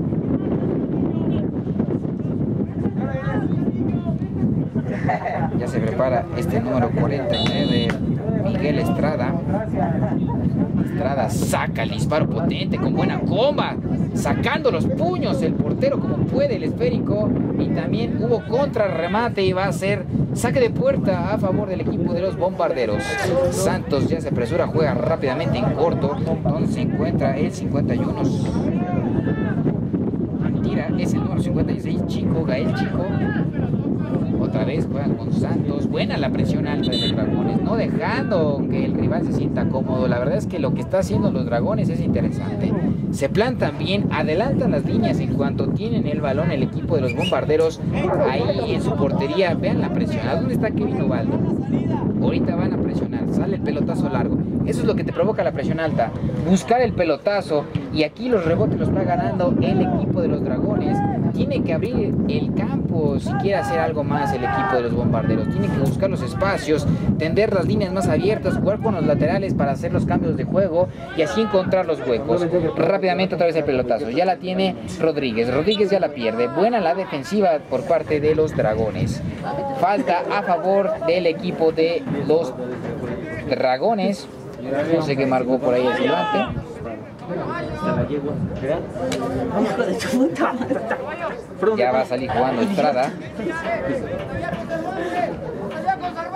Ya se prepara este número 49, Miguel Estrada. Estrada saca el disparo potente con buena comba, sacando los puños el portero como puede el esférico. Y también hubo contrarremate y va a ser saque de puerta a favor del equipo de los Bombarderos. Santos ya se apresura, juega rápidamente en corto, donde se encuentra el 51. Tira, es el número 56, Chico, Gael Chico. Otra vez juegan con Santos. Buena la presión alta de los Dragones, no dejando que el rival se sienta cómodo. La verdad es que lo que está haciendo los Dragones es interesante. Se plantan bien, adelantan las líneas en cuanto tienen el balón el equipo de los Bombarderos. Ahí en su portería, vean la presión. ¿A dónde está Kevin Ubaldo? Ahorita van a presionar, sale el pelotazo largo. Eso es lo que te provoca la presión alta, buscar el pelotazo. Y aquí los rebotes los está ganando el equipo de los Dragones. Tiene que abrir el campo si quiere hacer algo más el equipo de los Bombarderos. Tiene que buscar los espacios, tender las líneas más abiertas, jugar con los laterales para hacer los cambios de juego y así encontrar los huecos. Rápidamente otra vez el pelotazo. Ya la tiene Rodríguez. Rodríguez ya la pierde. Buena la defensiva por parte de los Dragones. Falta a favor del equipo de los Dragones. No sé qué marcó por ahí el silbante. Ya va a salir jugando Estrada.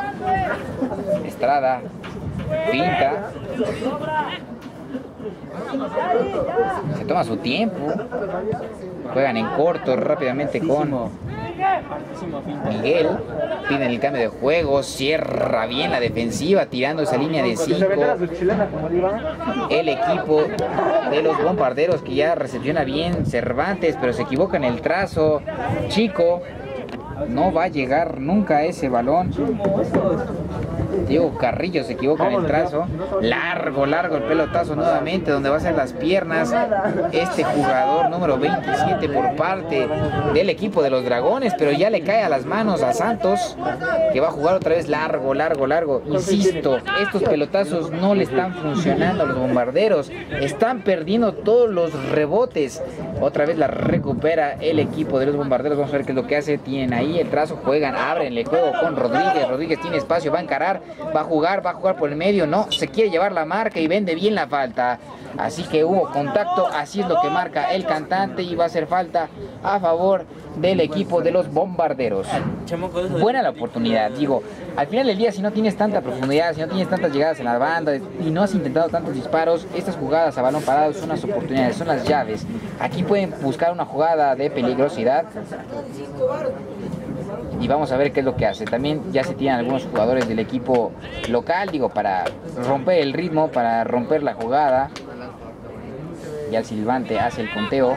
Estrada pinta. Se toma su tiempo. Juegan en corto rápidamente con Miguel. Piden el cambio de juego. Cierra bien la defensiva tirando esa línea de 5. El equipo de los bombarderos que ya recepciona bien Cervantes, pero se equivoca en el trazo. Chico no va a llegar nunca a ese balón. Diego Carrillo se equivoca en el trazo. Largo el pelotazo nuevamente, donde va a ser las piernas este jugador número 27 por parte del equipo de los Dragones, pero ya le cae a las manos a Santos, que va a jugar otra vez largo. Insisto, estos pelotazos no le están funcionando a los bombarderos, están perdiendo todos los rebotes. Otra vez la recupera el equipo de los bombarderos. Vamos a ver qué es lo que hace. Tienen ahí el trazo, juegan, abren el juego con Rodríguez. Rodríguez tiene espacio, va a encarar, va a jugar por el medio. No, se quiere llevar la marca y vende bien la falta. Así que hubo contacto, así es lo que marca el cantante, y va a ser falta a favor del equipo de los bombarderos. Buena la oportunidad, digo, al final del día, si no tienes tanta profundidad, si no tienes tantas llegadas en la banda y no has intentado tantos disparos, estas jugadas a balón parado son las oportunidades, son las llaves. Aquí pueden buscar una jugada de peligrosidad y vamos a ver qué es lo que hace. También ya se tiran algunos jugadores del equipo local, digo, para romper el ritmo, para romper la jugada. Ya el silbante hace el conteo.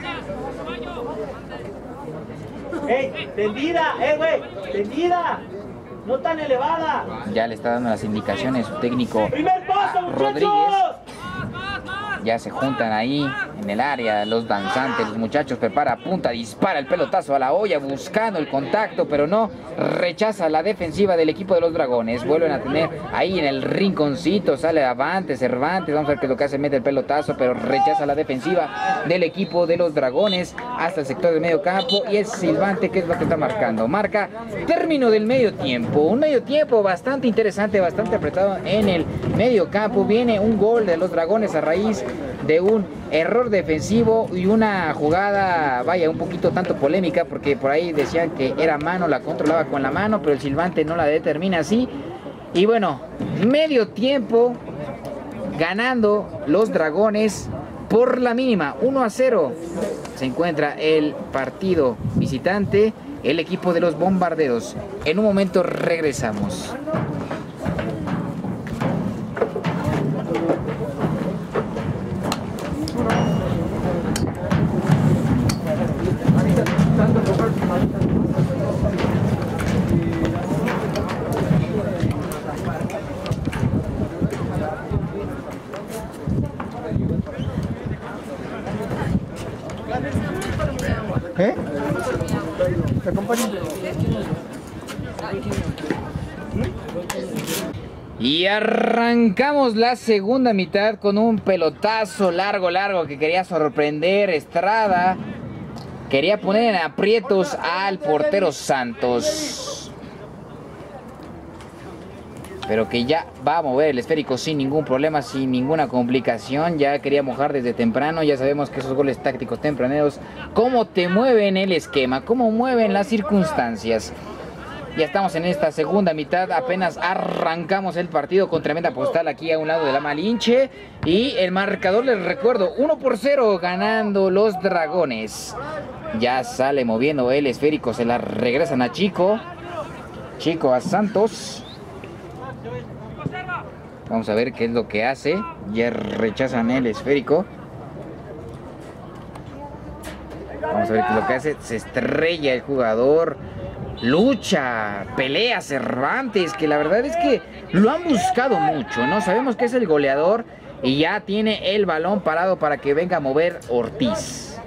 ¡Ey! ¡Tendida! Güey! ¡Tendida! ¡No tan elevada! Ya le está dando las indicaciones su técnico ¡Primer paso, Rodríguez. muchachos! Ya se juntan ahí en el área los danzantes, los muchachos. Prepara, apunta, dispara el pelotazo a la olla buscando el contacto, pero no, rechaza la defensiva del equipo de los Dragones. Vuelven a tener ahí en el rinconcito, sale avante Cervantes. Vamos a ver qué es lo que hace, mete el pelotazo, pero rechaza la defensiva del equipo de los Dragones hasta el sector del medio campo. Y el silbante, ¿qué es lo que está marcando? Marca término del medio tiempo. Un medio tiempo bastante interesante, bastante apretado en el medio campo. Viene un gol de los Dragones a raíz de un error defensivo y una jugada, vaya, un poquito tanto polémica, porque por ahí decían que era mano, la controlaba con la mano, pero el silbante no la determina así. Y bueno, medio tiempo ganando los Dragones por la mínima, 1-0. Se encuentra el partido visitante, el equipo de los bombarderos. En un momento regresamos. ¿Eh? ¿Te acompaño? Y arrancamos la segunda mitad con un pelotazo largo que quería sorprender Estrada. Quería poner en aprietos al portero Santos, pero que ya va a mover el esférico sin ningún problema, sin ninguna complicación. Ya quería mojar desde temprano. Ya sabemos que esos goles tácticos tempraneros, cómo te mueven el esquema, cómo mueven las circunstancias. Ya estamos en esta segunda mitad, apenas arrancamos el partido con tremenda postal aquí a un lado de la Malinche. Y el marcador, les recuerdo, 1-0 ganando los Dragones. Ya sale moviendo el esférico, se la regresan a Chico. Chico a Santos. Vamos a ver qué es lo que hace. Ya rechazan el esférico. Vamos a ver qué es lo que hace. Se estrella el jugador. Lucha, pelea Cervantes, que la verdad es que lo han buscado mucho, ¿no? Sabemos que es el goleador y ya tiene el balón parado para que venga a mover Ortiz.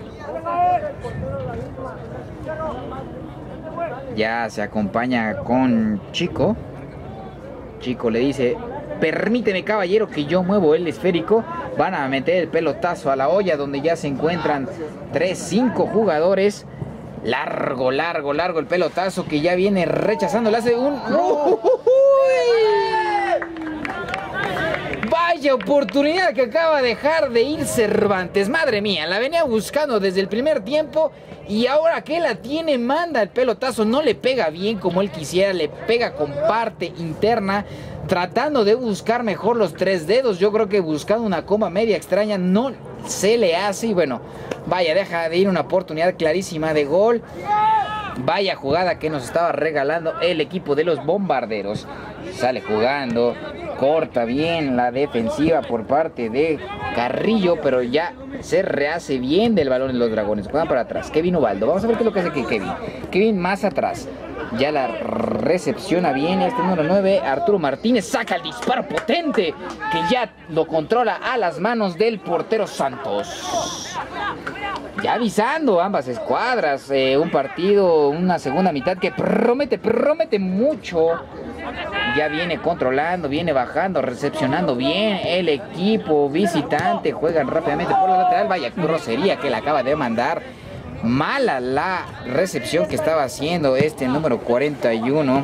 Ya se acompaña con Chico. Chico le dice: permíteme, caballero, que yo muevo el esférico. Van a meter el pelotazo a la olla, donde ya se encuentran 3-5 jugadores. Largo el pelotazo, que ya viene rechazando. Le hace un... ¡Uy! Vaya oportunidad que acaba de dejar de ir Cervantes. Madre mía, la venía buscando desde el primer tiempo y ahora que la tiene, manda el pelotazo. No le pega bien como él quisiera, le pega con parte interna, tratando de buscar mejor los tres dedos. Yo creo que buscando una coma media extraña no se le hace. Y bueno, vaya, deja de ir una oportunidad clarísima de gol. Vaya jugada que nos estaba regalando el equipo de los Bombarderos. Sale jugando, corta bien la defensiva por parte de Carrillo, pero ya se rehace bien del balón de los Dragones. Juegan para atrás, Kevin Ubaldo. Vamos a ver qué es lo que hace Kevin. Kevin más atrás. Ya la recepciona bien este número 9, Arturo Martínez. Saca el disparo potente que ya lo controla a las manos del portero Santos. Ya avisando ambas escuadras, un partido, una segunda mitad que promete mucho. Ya viene controlando, viene bajando, recepcionando bien el equipo visitante. Juegan rápidamente por la lateral. Vaya grosería que le acaba de mandar. Mala la recepción que estaba haciendo este número 41.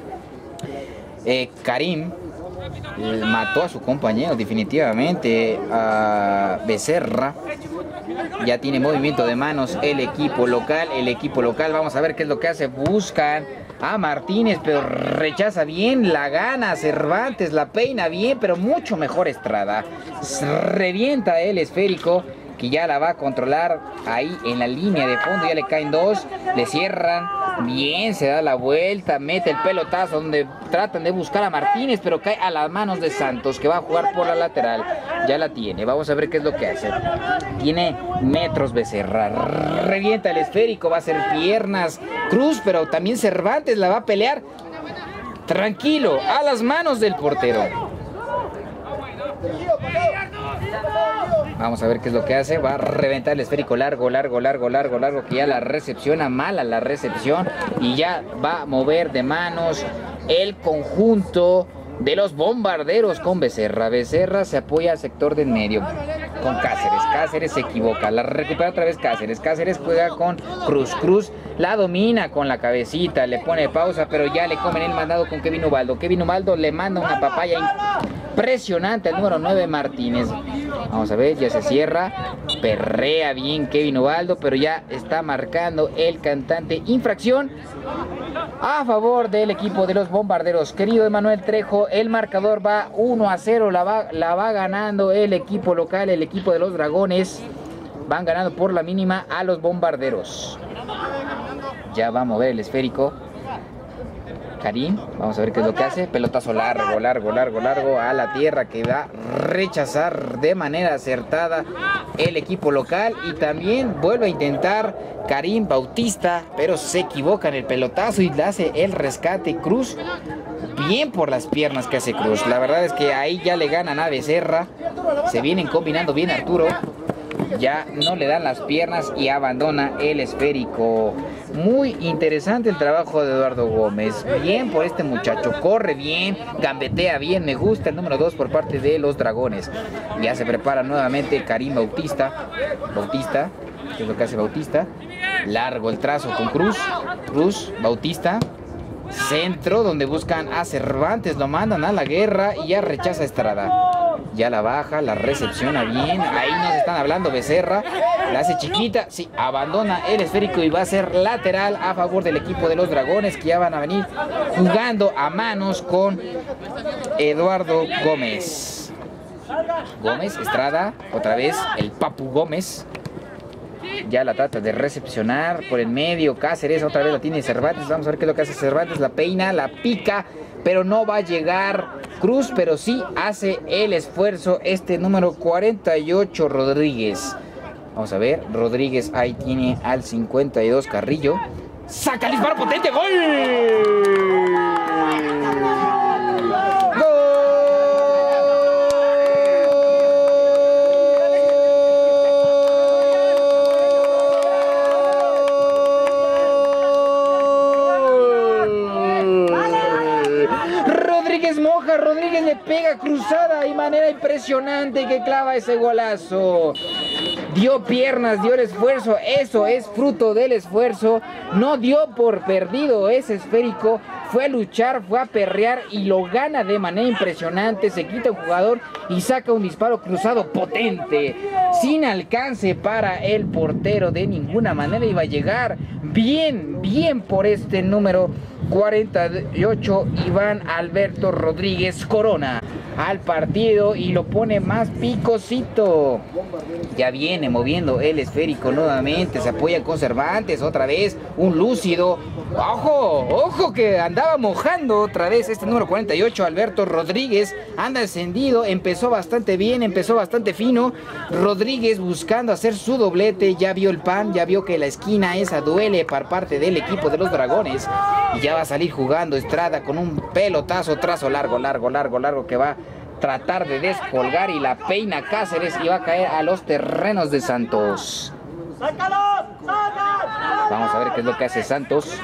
Karim mató a su compañero definitivamente, a Becerra. Ya tiene movimiento de manos el equipo local. Vamos a ver qué es lo que hace. Buscan a Martínez, pero rechaza bien, la gana Cervantes, la peina bien, pero mucho mejor Estrada. Revienta el esférico, que ya la va a controlar ahí en la línea de fondo. Ya le caen dos, le cierran bien, se da la vuelta, mete el pelotazo donde tratan de buscar a Martínez, pero cae a las manos de Santos, que va a jugar por la lateral. Ya la tiene, vamos a ver qué es lo que hace. Tiene metros Becerra, revienta el esférico, va a hacer piernas Cruz, pero también Cervantes la va a pelear tranquilo a las manos del portero. Vamos a ver qué es lo que hace. Va a reventar el esférico largo, que ya la recepciona, mala la recepción, y ya va a mover de manos el conjunto de los Bombarderos con Becerra. Becerra se apoya al sector de en medio con Cáceres. Cáceres se equivoca, la recupera otra vez Cáceres. Cáceres juega con Cruz. Cruz la domina con la cabecita, le pone pausa, pero ya le comen el mandado con Kevin Ubaldo. Kevin Ubaldo le manda una papaya impresionante al número 9 Martínez. Vamos a ver, ya se cierra, perrea bien Kevin Ubaldo, pero ya está marcando el cantante infracción a favor del equipo de los Bombarderos. Querido Emanuel Trejo, el marcador va 1-0, la va ganando el equipo local, el equipo de los Dragones. Van ganando por la mínima a los Bombarderos. Ya va a mover el esférico Karim, vamos a ver qué es lo que hace. Pelotazo largo a la tierra, que va a rechazar de manera acertada el equipo local. Y también vuelve a intentar Karim Bautista, pero se equivoca en el pelotazo y le hace el rescate Cruz. Bien por las piernas que hace Cruz. La verdad es que ahí ya le ganan a Becerra. Se vienen combinando bien Arturo. Ya no le dan las piernas y abandona el esférico. Muy interesante el trabajo de Eduardo Gómez. Bien por este muchacho, corre bien, gambetea bien. Me gusta el número 2 por parte de los Dragones. Ya se prepara nuevamente Karim Bautista. ¿Qué es lo que hace Bautista? Largo el trazo con Cruz. Cruz, Bautista. Centro donde buscan a Cervantes, lo mandan a la guerra y ya rechaza Estrada. Ya la baja, la recepciona bien. Ahí nos están hablando Becerra. La hace chiquita. Sí, abandona el esférico y va a ser lateral a favor del equipo de los Dragones, que ya van a venir jugando a manos con Eduardo Gómez. Gómez, Estrada, otra vez el Papu Gómez. Ya la trata de recepcionar por el medio. Cáceres, otra vez la tiene Cervantes. Vamos a ver qué es lo que hace Cervantes. La peina, la pica, pero no va a llegar Cruz, pero sí hace el esfuerzo este número 48 Rodríguez. Vamos a ver, Rodríguez ahí tiene al 52 Carrillo. ¡Saca el disparo potente! ¡Gol! Rodríguez le pega cruzada y manera impresionante que clava ese golazo. Dio piernas, dio el esfuerzo, eso es fruto del esfuerzo. No dio por perdido ese esférico. fue a luchar, fue a perrear y lo gana de manera impresionante. Se quita un jugador y saca un disparo cruzado potente, sin alcance para el portero. De ninguna manera iba a llegar. Bien, bien por este número 48, Iván Alberto Rodríguez Corona al partido y lo pone más picosito. Ya viene moviendo el esférico nuevamente, se apoya con Cervantes, otra vez un lúcido. Ojo, ojo que andaba mojando otra vez este número 48, Alberto Rodríguez, anda encendido, empezó bastante bien, empezó bastante fino. Rodríguez buscando hacer su doblete, ya vio el pan, ya vio que la esquina esa duele por parte del equipo de los Dragones. Y ya va a salir jugando Estrada con un pelotazo, trazo largo que va a tratar de descolgar y la peina Cáceres y va a caer a los terrenos de Santos. Vamos a ver qué es lo que hace Santos.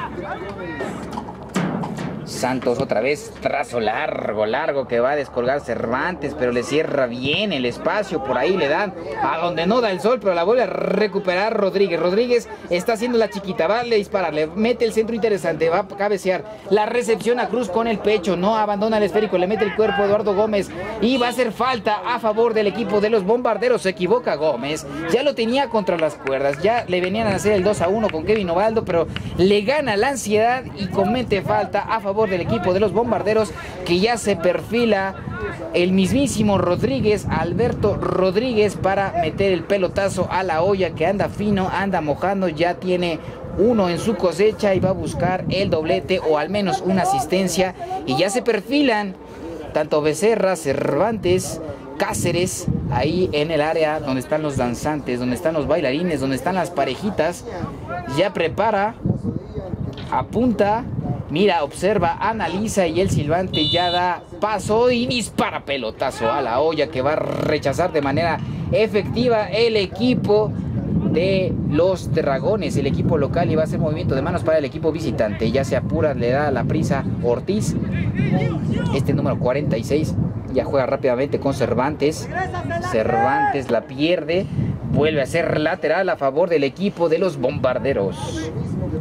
Santos otra vez, trazo largo que va a descolgar Cervantes, pero le cierra bien el espacio, por ahí le dan a donde no da el sol, pero la vuelve a recuperar Rodríguez. Rodríguez está haciendo la chiquita, va a disparar, le mete el centro interesante, va a cabecear, la recepción a Cruz con el pecho, no abandona el esférico, le mete el cuerpo a Eduardo Gómez y va a hacer falta a favor del equipo de los Bombarderos. Se equivoca Gómez, ya lo tenía contra las cuerdas, ya le venían a hacer el 2-1 con Kevin Ovaldo, pero le gana la ansiedad y comete falta a favor del equipo de los Bombarderos, que ya se perfila el mismísimo Rodríguez, Alberto Rodríguez, para meter el pelotazo a la olla, que anda fino, anda mojando, ya tiene uno en su cosecha y va a buscar el doblete o al menos una asistencia, y ya se perfilan tanto Becerra, Cervantes, Cáceres, ahí en el área donde están los danzantes, donde están los bailarines, donde están las parejitas. Ya prepara, apunta, mira, observa, analiza y el silbante ya da paso y dispara pelotazo a la olla, que va a rechazar de manera efectiva el equipo de los Dragones, el equipo local, y va a hacer movimiento de manos para el equipo visitante. Ya se apura, le da la prisa Ortiz, este número 46, ya juega rápidamente con Cervantes. Cervantes la pierde, vuelve a ser lateral a favor del equipo de los Bombarderos.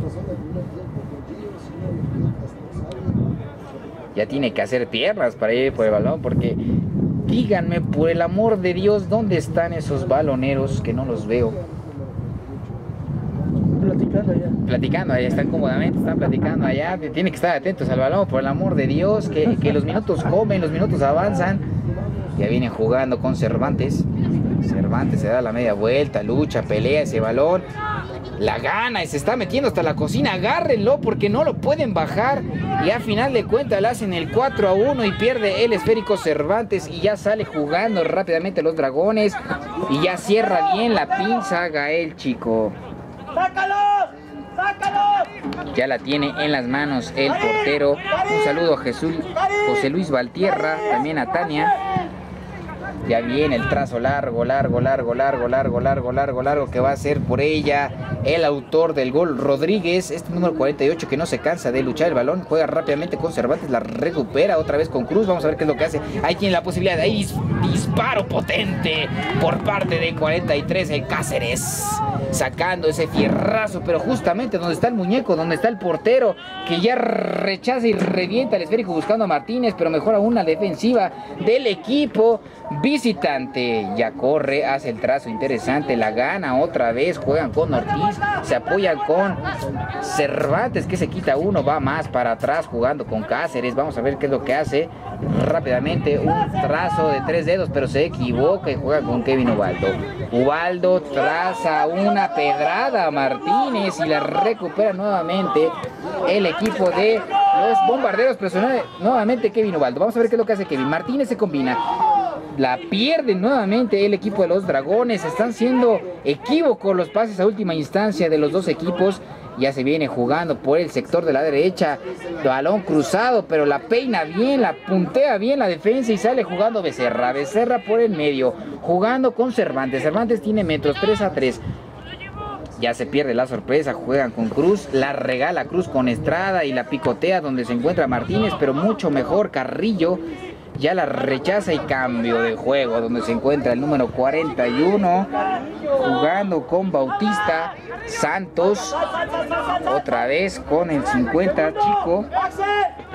Ya tiene que hacer piernas para ir por el balón, porque díganme, por el amor de Dios, ¿dónde están esos baloneros que no los veo? Platicando allá. Platicando, allá están cómodamente, están platicando allá. Tienen que estar atentos al balón, por el amor de Dios, que los minutos comen, los minutos avanzan. Ya vienen jugando con Cervantes. Cervantes se da la media vuelta, lucha, pelea ese balón, la gana y se está metiendo hasta la cocina. Agárrenlo porque no lo pueden bajar. Y a final de cuentas le hacen el 4-1 y pierde el esférico Cervantes, y ya sale jugando rápidamente los Dragones y ya cierra bien la pinza Gael Chico. ¡Sácalos! ¡Sácalos! Ya la tiene en las manos el portero. Un saludo a José Luis Valtierra, también a Tania. Ya viene el trazo largo que va a ser por ella el autor del gol, Rodríguez, este número 48, que no se cansa de luchar el balón, juega rápidamente con Cervantes, la recupera otra vez con Cruz. Vamos a ver qué es lo que hace. Ahí tiene la posibilidad de ahí, disparo potente por parte de 43, el Cáceres, sacando ese fierrazo, pero justamente donde está el muñeco, donde está el portero, que ya rechaza y revienta el esférico buscando a Martínez, pero mejor aún la defensiva del equipo visitante. Ya corre, hace el trazo interesante, la gana otra vez, juegan con Ortiz, se apoyan con Cervantes, que se quita uno, va más para atrás jugando con Cáceres. Vamos a ver qué es lo que hace rápidamente, un trazo de 3 dedos, pero se equivoca y juega con Kevin Ovaldo. Ovaldo traza una pedrada a Martínez y la recupera nuevamente el equipo de los Bombarderos, presionó nuevamente Kevin Ovaldo. Vamos a ver qué es lo que hace Kevin. Martínez se combina, la pierde nuevamente el equipo de los Dragones. Están siendo equívocos los pases a última instancia de los dos equipos. Ya se viene jugando por el sector de la derecha, balón cruzado, pero la peina bien, la puntea bien la defensa y sale jugando Becerra. Becerra por el medio, jugando con Cervantes. Cervantes tiene metros, 3-3. Ya se pierde la sorpresa, juegan con Cruz, la regala Cruz con Estrada y la picotea donde se encuentra Martínez, pero mucho mejor Carrillo. Ya la rechaza y cambio de juego donde se encuentra el número 41 jugando con Bautista. Santos otra vez con el 50 Chico.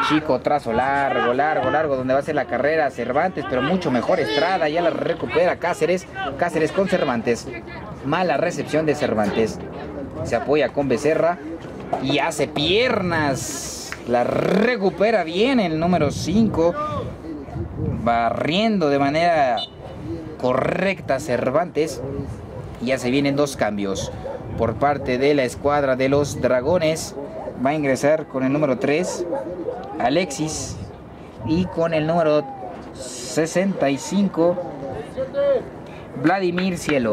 chico, trazo largo, donde va a ser la carrera Cervantes, pero mucho mejor Estrada, ya la recupera Cáceres con Cervantes. Mala recepción de Cervantes. Se apoya con Becerra y hace piernas. La recupera bien el número 5. Barriendo de manera correcta Cervantes. Y ya se vienen 2 cambios por parte de la escuadra de los Dragones. Va a ingresar con el número 3 Alexis y con el número 65 Vladimir Cielo.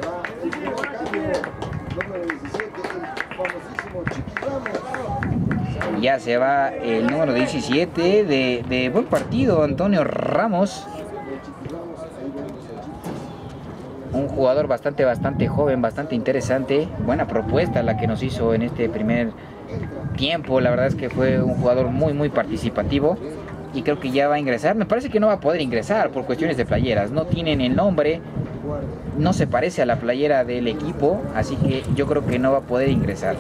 Ya se va el número 17 de buen partido, Antonio Ramos. Un jugador bastante joven, bastante interesante. Buena propuesta la que nos hizo en este primer tiempo. La verdad es que fue un jugador muy participativo. Y creo que ya va a ingresar. Me parece que no va a poder ingresar por cuestiones de playeras. No tienen el nombre. No se parece a la playera del equipo. Así que yo creo que no va a poder ingresar.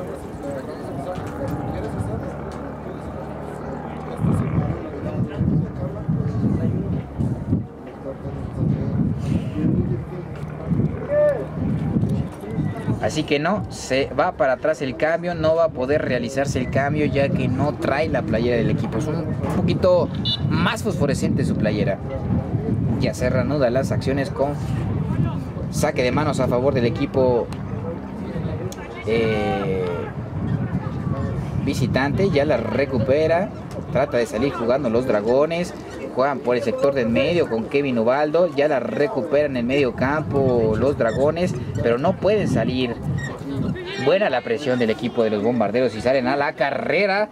Así que no, se va para atrás el cambio, no va a poder realizarse el cambio ya que no trae la playera del equipo. Es un poquito más fosforescente su playera. Ya se reanudan las acciones con saque de manos a favor del equipo visitante. Ya la recupera, trata de salir jugando los Dragones. Juegan por el sector del medio con Kevin Ubaldo. Ya la recuperan en el medio campo los Dragones, pero no pueden salir. Buena la presión del equipo de los Bombarderos y salen a la carrera.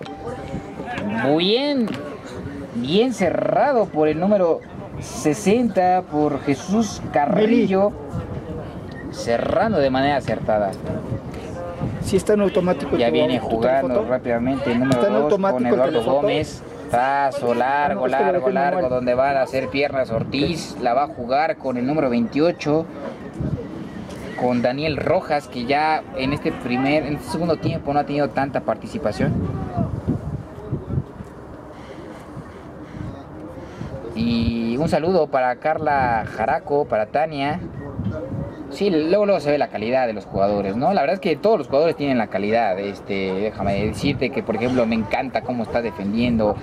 Bien cerrado por el número 60, por Jesús Carrillo. Cerrando de manera acertada. Si está en automático. Ya viene jugando rápidamente el número 2 con Eduardo Gómez. Trazo largo, donde van a hacer piernas Ortiz. La va a jugar con el número 28, con Daniel Rojas, que ya en este segundo tiempo no ha tenido tanta participación. Y un saludo para Carla Jaraco, para Tania. Sí, luego se ve la calidad de los jugadores, ¿no? La verdad es que todos los jugadores tienen la calidad. Déjame decirte que, por ejemplo, me encanta cómo está defendiendo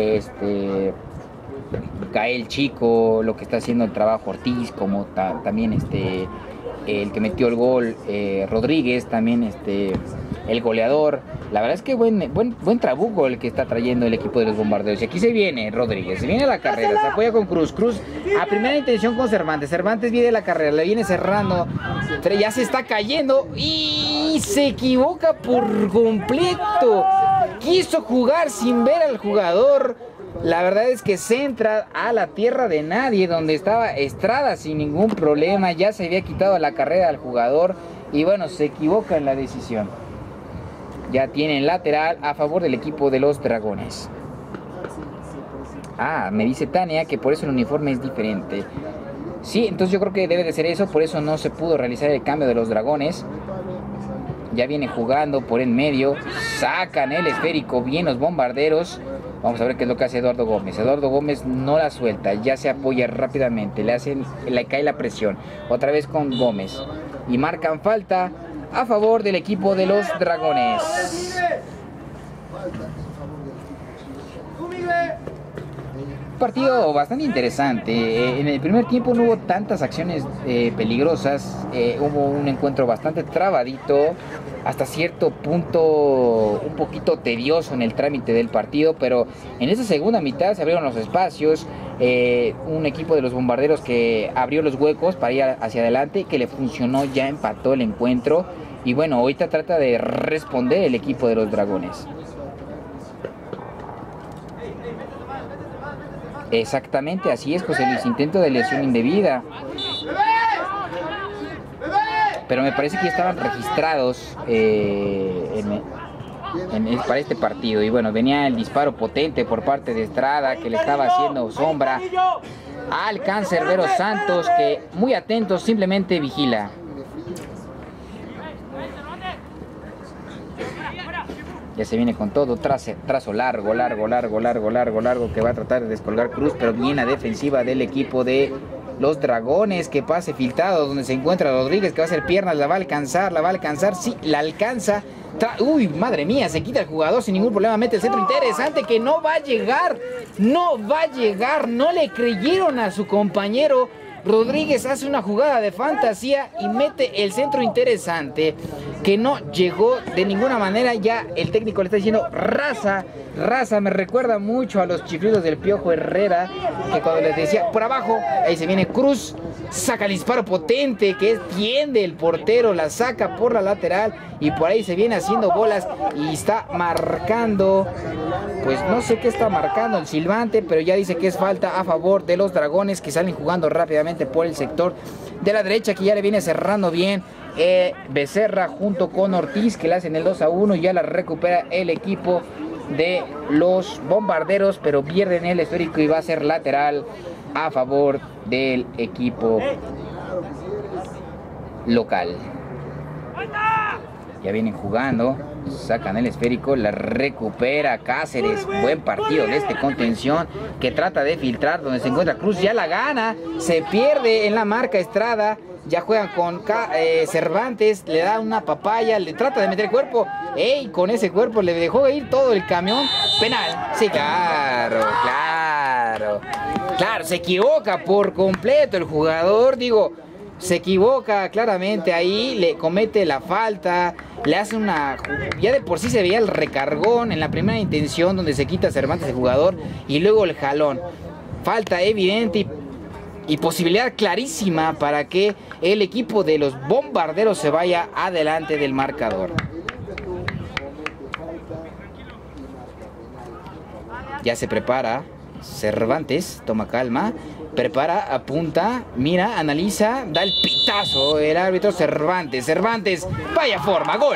Gael Chico, lo que está haciendo el trabajo Ortiz, como también el que metió el gol, Rodríguez, también el goleador. La verdad es que buen trabuco el que está trayendo el equipo de los Bombarderos. Y aquí se viene Rodríguez, se viene a la carrera, se apoya con Cruz a primera intención con Cervantes. Cervantes viene la carrera, le viene cerrando, ya se está cayendo y se equivoca por completo. Quiso jugar sin ver al jugador. La verdad es que se entra a la tierra de nadie, donde estaba Estrada sin ningún problema. Ya se había quitado la carrera al jugador y bueno, se equivoca en la decisión. Ya tienen lateral a favor del equipo de los Dragones. Me dice Tania que por eso el uniforme es diferente. Sí, entonces yo creo que debe de ser eso. Por eso no se pudo realizar el cambio de los Dragones. Ya viene jugando por el medio. Sacan el esférico bien los Bombarderos. Vamos a ver qué es lo que hace Eduardo Gómez. Eduardo Gómez no la suelta, ya se apoya rápidamente, le cae la presión. Otra vez con Gómez. Y marcan falta a favor del equipo de los Dragones. Partido bastante interesante. En el primer tiempo no hubo tantas acciones peligrosas. Hubo un encuentro bastante trabadito, hasta cierto punto un poquito tedioso en el trámite del partido, pero en esa segunda mitad se abrieron los espacios. Un equipo de los Bombarderos que abrió los huecos para ir hacia adelante, que le funcionó, ya empató el encuentro. Y bueno, ahorita trata de responder el equipo de los Dragones. Exactamente, así es, José Luis, intento de lesión indebida. Pero me parece que ya estaban registrados para este partido. Y bueno, venía el disparo potente por parte de Estrada, que le estaba haciendo sombra al Cancerbero Santos, que muy atento simplemente vigila. Ya se viene con todo, trazo largo, que va a tratar de descolgar Cruz, pero bien la defensiva del equipo de los Dragones, que pase filtrado donde se encuentra Rodríguez, que va a hacer piernas, la va a alcanzar, sí, la alcanza. Uy, madre mía, se quita el jugador sin ningún problema, mete el centro interesante que no va a llegar, no le creyeron a su compañero. Rodríguez hace una jugada de fantasía y mete el centro interesante que no llegó de ninguna manera. Ya el técnico le está diciendo raza, me recuerda mucho a los chiflidos del Piojo Herrera, que cuando les decía por abajo, ahí se viene Cruz, saca el disparo potente que tiende el portero, la saca por la lateral y por ahí se viene haciendo bolas y está marcando, pues no sé qué está marcando el silbante, pero ya dice que es falta a favor de los Dragones, que salen jugando rápidamente por el sector de la derecha, que ya le viene cerrando bien Becerra junto con Ortiz, que le hacen el 2-1 y ya la recupera el equipo de los Bombarderos, pero pierden el esférico y va a ser lateral a favor del equipo local. Ya vienen jugando, sacan el esférico, la recupera Cáceres. Buen partido de este contención que trata de filtrar donde se encuentra Cruz. Ya la gana, se pierde en la marca Estrada. Ya juegan con Cervantes, le da una papaya, le trata de meter el cuerpo. ¡Ey! Con ese cuerpo le dejó ir todo el camión. Penal. Sí, claro, se equivoca por completo el jugador, se equivoca claramente ahí, le comete la falta, le hace una... Ya de por sí se veía el recargón en la primera intención donde se quita Cervantes el jugador y luego el jalón. Falta evidente y posibilidad clarísima para que el equipo de los Bombarderos se vaya adelante del marcador. Ya se prepara Cervantes, toma calma, prepara, apunta, mira, analiza, da el pitazo el árbitro Cervantes, vaya forma, gol,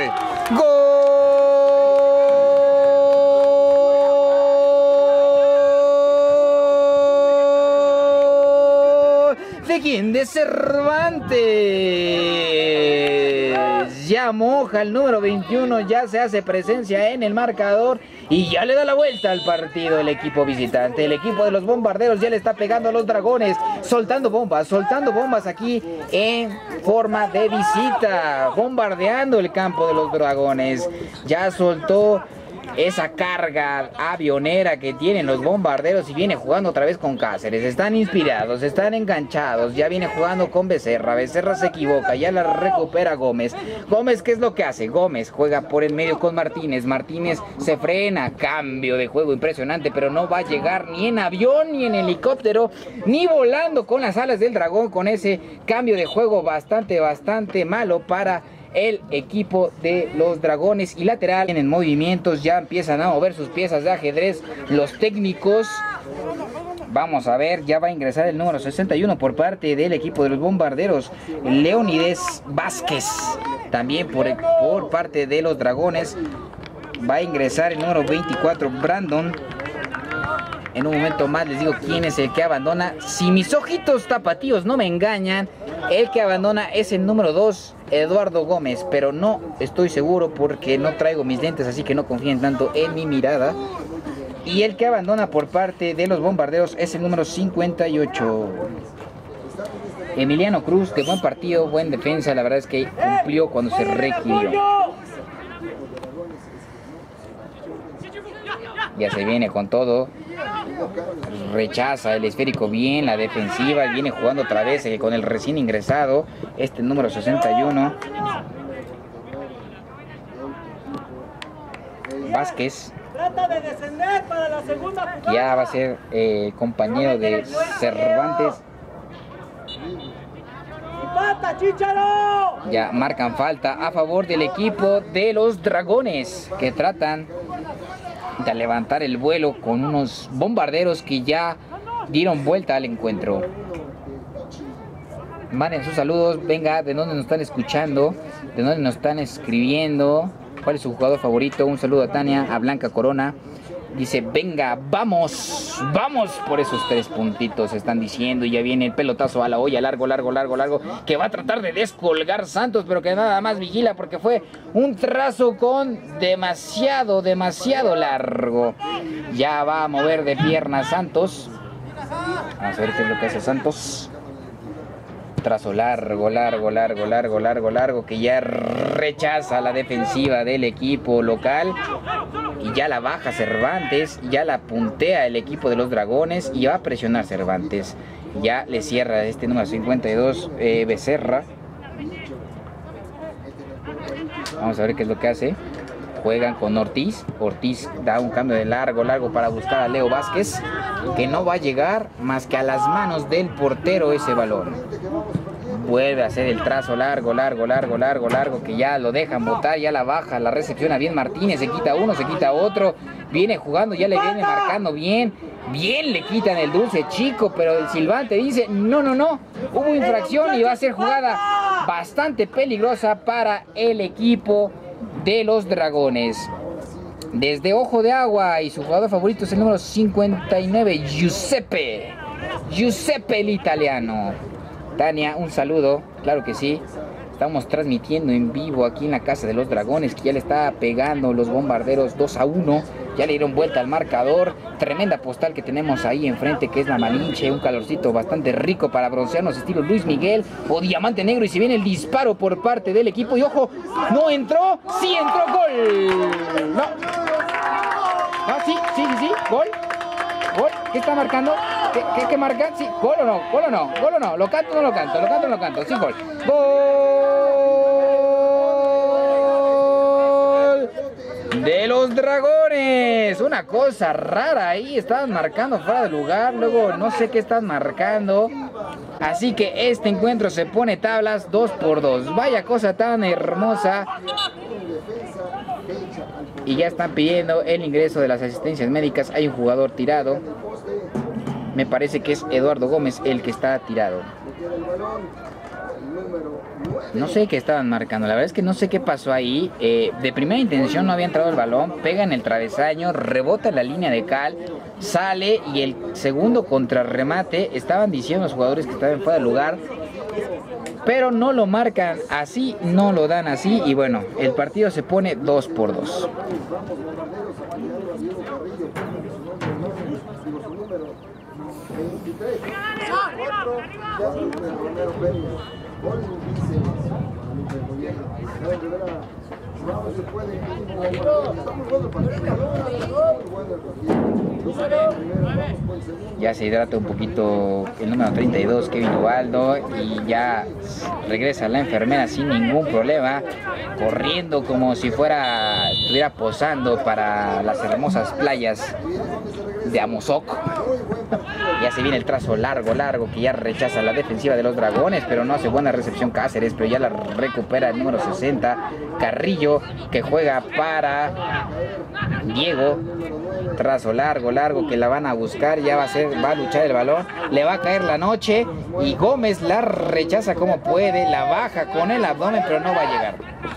¿de quién? De Cervantes. Ya moja el número 21, ya se hace presencia en el marcador y ya le da la vuelta al partido el equipo visitante. El equipo de los Bombarderos ya le está pegando a los Dragones, soltando bombas aquí en forma de visita, bombardeando el campo de los Dragones. Ya soltó esa carga avionera que tienen los Bombarderos y viene jugando otra vez con Cáceres. Están inspirados, están enganchados. Ya viene jugando con Becerra. Becerra se equivoca, ya la recupera Gómez. ¿Qué es lo que hace? Gómez juega por el medio con Martínez. Martínez se frena, cambio de juego impresionante, pero no va a llegar ni en avión, ni en helicóptero, ni volando con las alas del dragón, con ese cambio de juego bastante malo para el equipo de los Dragones. Y lateral en movimientos, ya empiezan a mover sus piezas de ajedrez los técnicos. Vamos a ver, ya va a ingresar el número 61 por parte del equipo de los Bombarderos, Leonides Vázquez. También por parte de los Dragones va a ingresar el número 24, Brandon. En un momento más les digo quién es el que abandona. Si mis ojitos tapatíos no me engañan, el que abandona es el número 2, Eduardo Gómez. Pero no estoy seguro porque no traigo mis lentes, así que no confíen tanto en mi mirada. Y el que abandona por parte de los Bombarderos es el número 58. Emiliano Cruz, de buen partido, buen defensa. La verdad es que cumplió cuando se requirió. Ya se viene con todo. Rechaza el esférico bien, la defensiva. Viene jugando otra vez con el recién ingresado, número 61. Vázquez. Ya va a ser compañero de Cervantes. Ya marcan falta a favor del equipo de los Dragones, que tratan de levantar el vuelo con unos Bombarderos que ya dieron vuelta al encuentro. Manden sus saludos, venga, de dónde nos están escuchando, de dónde nos están escribiendo, cuál es su jugador favorito. Un saludo a Tania, a Blanca Corona, Dice, venga, vamos, vamos por esos 3 puntitos, están diciendo. Y ya viene el pelotazo a la olla, largo, que va a tratar de descolgar Santos, pero que nada más vigila porque fue un trazo con demasiado largo. Ya va a mover de pierna Santos. Vamos a ver qué es lo que hace Santos. Trazo largo, que ya rechaza la defensiva del equipo local. Y ya la baja Cervantes, ya la puntea el equipo de los Dragones y va a presionar Cervantes. Ya le cierra este número 52, Becerra. Vamos a ver qué es lo que hace. Juegan con Ortiz. Ortiz da un cambio de largo para buscar a Leo Vázquez, que no va a llegar más que a las manos del portero ese balón. Vuelve a hacer el trazo largo, que ya lo dejan botar, ya la baja, la recepciona bien Martínez, se quita uno, se quita otro, viene jugando, ya le viene marcando bien le quitan el dulce chico, pero el silbante dice, no, hubo infracción y va a ser jugada bastante peligrosa para el equipo de los Dragones. Desde Ojo de Agua, y su jugador favorito es el número 59, Giuseppe el italiano. Tania, un saludo, claro que sí. Estamos transmitiendo en vivo aquí en la casa de los Dragones, que ya le está pegando los Bombarderos 2-1. Ya le dieron vuelta al marcador. Tremenda postal que tenemos ahí enfrente, que es la Malinche. Un calorcito bastante rico para broncearnos estilo Luis Miguel o Diamante Negro. Y se viene el disparo por parte del equipo. Y ojo, no entró, sí entró, gol. No, sí, gol. ¿Gol? ¿Qué está marcando? ¿Qué marca? Sí, ¿gol o no? ¿Lo canto o no lo canto? Sí, gol. ¡Gol! De los Dragones. Una cosa rara ahí. Estaban marcando fuera de lugar. Luego no sé qué están marcando. Así que este encuentro se pone tablas 2-2. Vaya cosa tan hermosa. Y ya están pidiendo el ingreso de las asistencias médicas. Hay un jugador tirado. Me parece que es Eduardo Gómez el que está tirado. No sé qué estaban marcando. La verdad es que no sé qué pasó ahí. De primera intención no había entrado el balón. Pega en el travesaño. Rebota en la línea de cal. Sale. Y el segundo contrarremate. Estaban diciendo los jugadores que estaban fuera de lugar. Pero no lo marcan así, no lo dan así. Y bueno, el partido se pone 2-2. Ya se hidrata un poquito el número 32, Kevin Ubaldo, y ya regresa la enfermera sin ningún problema, corriendo como si estuviera posando para las hermosas playas de Amozoc. Ya se viene el trazo largo, que ya rechaza la defensiva de los Dragones, pero no hace buena recepción Cáceres, pero ya la recupera el número 60, Carrillo, que juega para Diego. Trazo largo, que la van a buscar, ya va a luchar el balón, le va a caer la noche y Gómez la rechaza como puede, la baja con el abdomen, pero no va a llegar.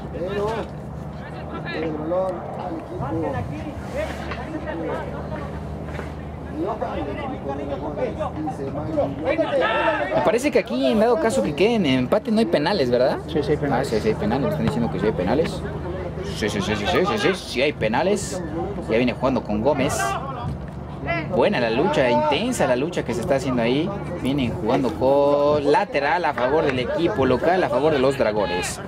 Me parece que aquí, en dado caso que queden en empate, no hay penales, ¿verdad? Sí, hay penales. Sí hay penales, me están diciendo que sí hay penales. Sí hay penales. Ya viene jugando con Gómez. Buena la lucha, intensa la lucha que se está haciendo ahí. Vienen jugando con lateral a favor del equipo local, a favor de los Dragones.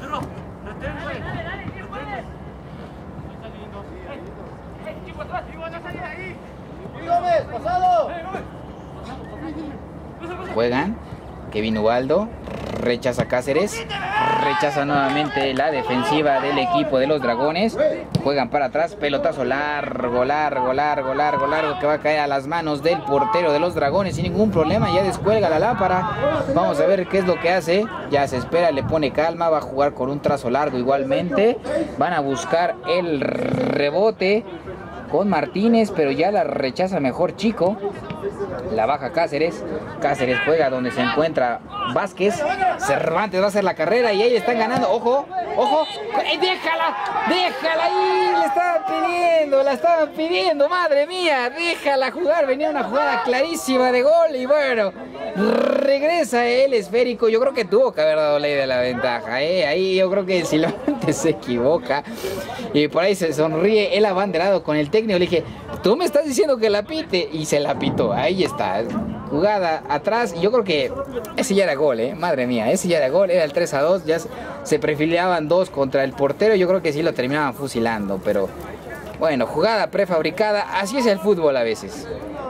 Juegan. Kevin Ubaldo rechaza Cáceres, rechaza nuevamente la defensiva del equipo de los Dragones. Juegan para atrás, pelotazo largo que va a caer a las manos del portero de los Dragones sin ningún problema. Ya descuelga la lámpara. Vamos a ver qué es lo que hace. Ya se espera, le pone calma, va a jugar con un trazo largo igualmente. Van a buscar el rebote con Martínez, pero ya la rechaza mejor Chico. La baja Cáceres. Cáceres juega donde se encuentra Vázquez. Cervantes va a hacer la carrera y ahí le están ganando. Ojo, ojo. Déjala ahí. La estaban pidiendo, madre mía. Déjala jugar. Venía una jugada clarísima de gol y bueno, regresa el esférico. Yo creo que tuvo que haber dado ley de la ventaja. Ahí yo creo que si Silvante se equivoca y por ahí se sonríe el abanderado con el técnico. Le dije, tú me estás diciendo que la pite y se la pitó. Ahí está, jugada atrás. Yo creo que ese ya era gol, madre mía, ese ya era gol. Era el 3-2, ya se perfilaban dos contra el portero. Yo creo que sí lo terminaban fusilando, pero bueno, jugada prefabricada. Así es el fútbol a veces.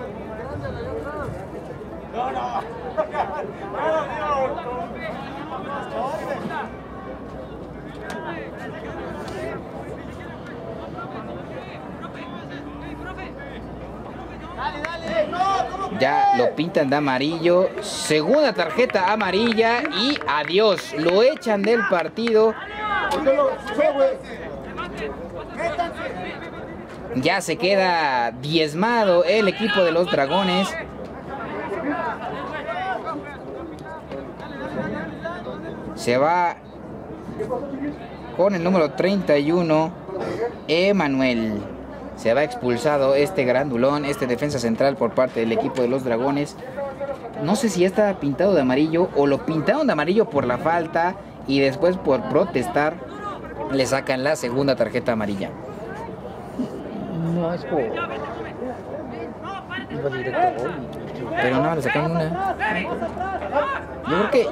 Ya lo pintan de amarillo. Segunda tarjeta amarilla y adiós. Lo echan del partido. Ya se queda diezmado el equipo de los Dragones. Se va con el número 31, Emanuel. Se va expulsado este grandulón, este defensa central por parte del equipo de los Dragones. No sé si ya estaba pintado de amarillo o lo pintaron de amarillo por la falta y después por protestar le sacan la segunda tarjeta amarilla. No, es por... Iba directo a gol. Pero no, le sacaron una. Yo creo que...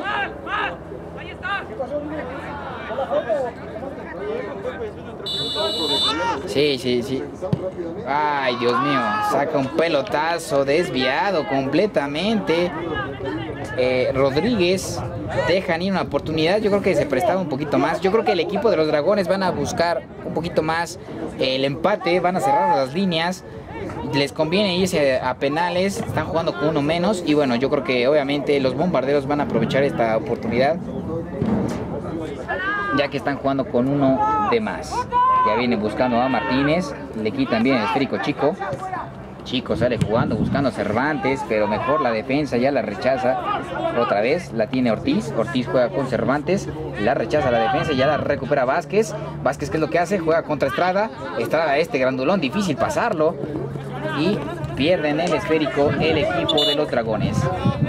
Sí. Ay, Dios mío. Saca un pelotazo desviado completamente. Rodríguez. Dejan ir una oportunidad. Yo creo que se prestaba un poquito más. Yo creo que el equipo de los Dragones van a buscar un poquito más el empate. Van a cerrar las líneas. Les conviene irse a penales. Están jugando con uno menos. Y bueno, yo creo que obviamente los bombarderos van a aprovechar esta oportunidad, ya que están jugando con uno de más. Ya viene buscando a Martínez. Le quitan bien el esférico Chico. Chico sale jugando, buscando a Cervantes, pero mejor la defensa ya la rechaza. Otra vez la tiene Ortiz. Ortiz juega con Cervantes, la rechaza la defensa, ya la recupera Vázquez. Vázquez, ¿qué es lo que hace? Juega contra Estrada. Estrada, este grandulón, difícil pasarlo. Y pierden el esférico el equipo de los Dragones.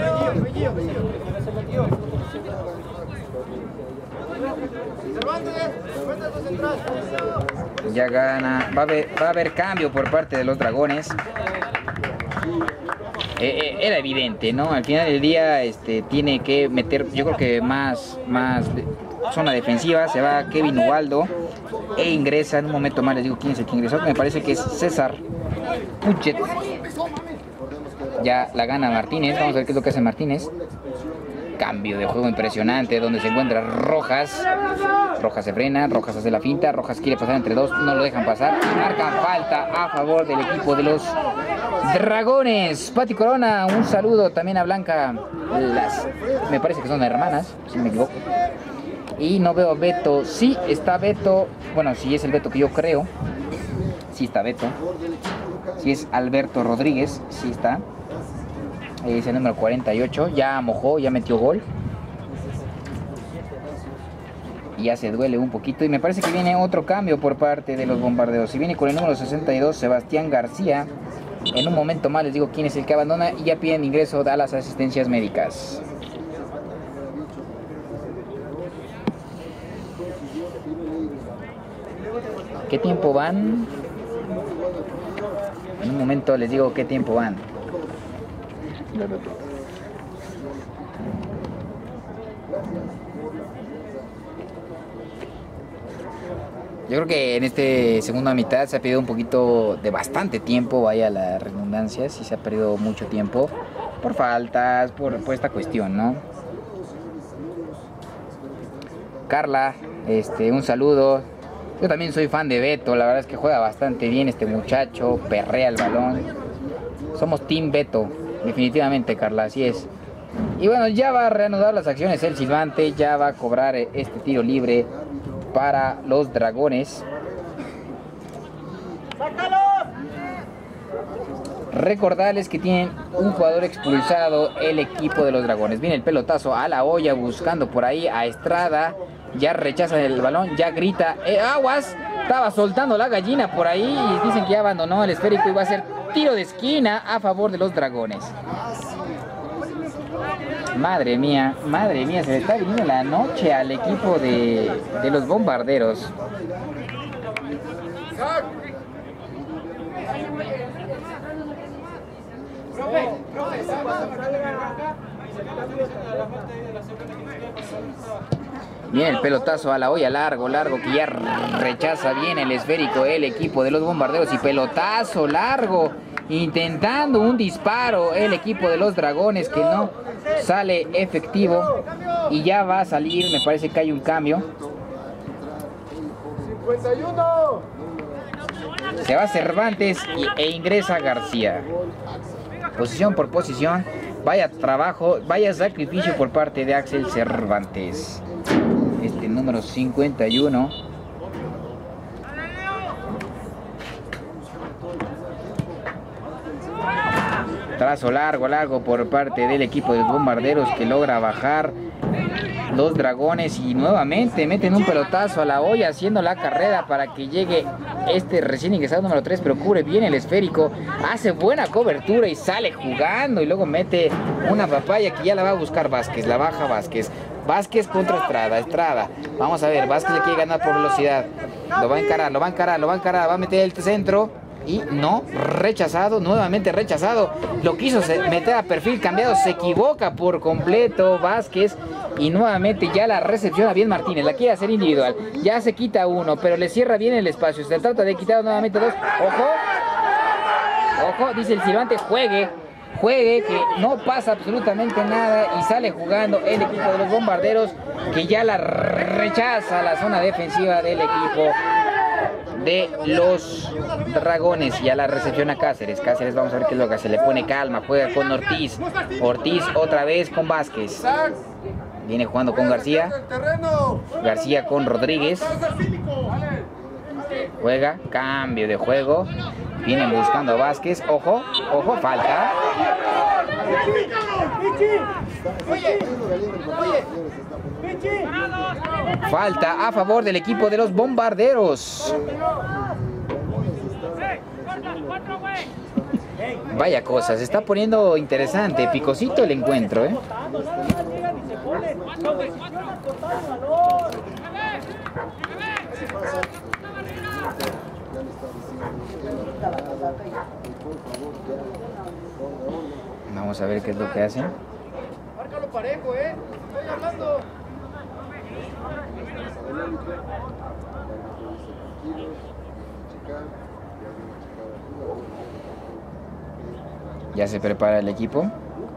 Ya gana, va a haber cambio por parte de los Dragones. Era evidente, ¿no? Al final del día tiene que meter, yo creo que más zona defensiva. Se va Kevin Ubaldo e ingresa en un momento más. Les digo quién es el que ingresó, que me parece que es César Puchet. Ya la gana Martínez. Vamos a ver qué es lo que hace Martínez. Cambio de juego impresionante donde se encuentra Rojas. Rojas se frena, Rojas hace la finta, Rojas quiere pasar entre dos, no lo dejan pasar. Marcan falta a favor del equipo de los Dragones. Pati Corona, un saludo también a Blanca. Me parece que son hermanas, si no me equivoco. Y no veo a Beto. Sí está Beto. Bueno, si es el Beto que yo creo. Sí está Beto. Si es Alberto Rodríguez, sí está. Es el número 48, ya mojó, ya metió gol. Y ya se duele un poquito. Y me parece que viene otro cambio por parte de los bombarderos. Si viene con el número 62, Sebastián García. En un momento más les digo quién es el que abandona. Y ya piden ingreso a las asistencias médicas. ¿Qué tiempo van? En un momento les digo qué tiempo van. Yo creo que en esta segunda mitad se ha perdido un poquito de bastante tiempo, vaya la redundancia, sí se ha perdido mucho tiempo por faltas, por esta cuestión, ¿no? Carla, un saludo. Yo también soy fan de Beto, la verdad es que juega bastante bien este muchacho, perrea el balón. Somos Team Beto. Definitivamente, Carla, así es. Y bueno, ya va a reanudar las acciones el silbante, ya va a cobrar este tiro libre para los Dragones. Recordarles que tienen un jugador expulsado el equipo de los Dragones. Viene el pelotazo a la olla buscando por ahí a Estrada. Ya rechaza el balón, ya grita. ¡Aguas! Estaba soltando la gallina por ahí y dicen que ya abandonó el esférico y va a ser tiro de esquina a favor de los Dragones. Madre mía, se le está viniendo la noche al equipo de los Bombarderos. Viene el pelotazo a la olla, largo, que ya rechaza bien el esférico el equipo de los Bombarderos. Y pelotazo largo, intentando un disparo el equipo de los Dragones que no sale efectivo. Y ya va a salir, me parece que hay un cambio. 51. Se va Cervantes e ingresa García. Posición por posición. Vaya trabajo, vaya sacrificio por parte de Axel Cervantes. Este número 51. Trazo largo por parte del equipo de los Bombarderos que logra bajar los Dragones y nuevamente meten un pelotazo a la olla haciendo la carrera para que llegue este recién ingresado número 3, pero cubre bien el esférico, hace buena cobertura y sale jugando y luego mete una papaya que ya la va a buscar Vázquez, la baja Vázquez contra Estrada, vamos a ver, Vázquez le quiere ganar por velocidad, lo va a encarar, va a meter el centro. Y no, rechazado, nuevamente rechazado. Lo quiso meter a perfil cambiado, se equivoca por completo Vázquez. Y nuevamente ya la recepciona bien Martínez, la quiere hacer individual. Ya se quita uno, pero le cierra bien el espacio. Se trata de quitar nuevamente dos. Ojo, dice el silbante, juegue, que no pasa absolutamente nada. Y sale jugando el equipo de los Bombarderos, que ya la rechaza la zona defensiva del equipo de los Dragones. Ya la recepciona Cáceres, vamos a ver qué es lo que hace, le pone calma, juega con Ortiz otra vez con Vázquez, viene jugando con García con Rodríguez, juega, cambio de juego, vienen buscando a Vázquez, ojo, falta. Falta a favor del equipo de los Bombarderos. Vaya cosa, se está poniendo interesante, picosito el encuentro, ¿eh? Vamos a ver qué es lo que hacen. Márcalo parejo, estoy hablando. Ya se prepara el equipo.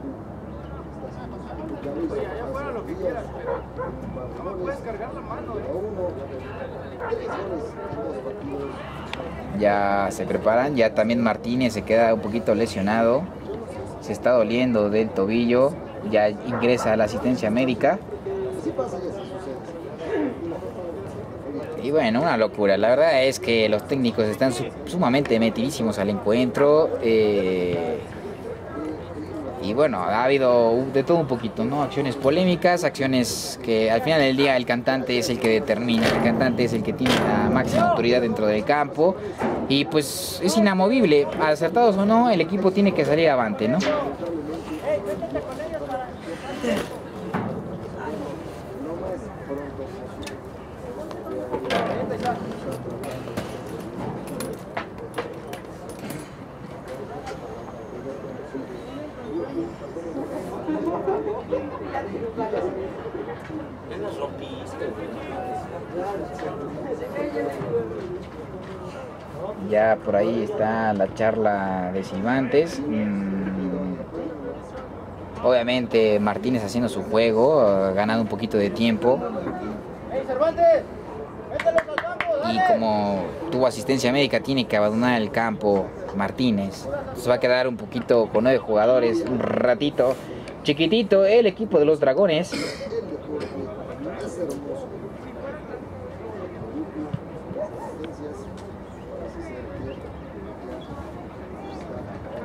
Ya se preparan, ya también Martínez se queda un poquito lesionado, se está doliendo del tobillo, ya ingresa a la asistencia médica. Y bueno, una locura, la verdad es que los técnicos están sumamente metidísimos al encuentro. Y bueno, ha habido de todo un poquito, ¿no? Acciones polémicas, acciones que al final del día el cantante es el que determina, el cantante es el que tiene la máxima autoridad dentro del campo. Y pues es inamovible, acertados o no, el equipo tiene que salir avante, ¿no? Ya por ahí está la charla de silbantes. Obviamente Martínez haciendo su juego, ganando un poquito de tiempo. Y como tuvo asistencia médica, tiene que abandonar el campo Martínez. Se va a quedar un poquito con 9 jugadores, un ratito. Chiquitito el equipo de los Dragones.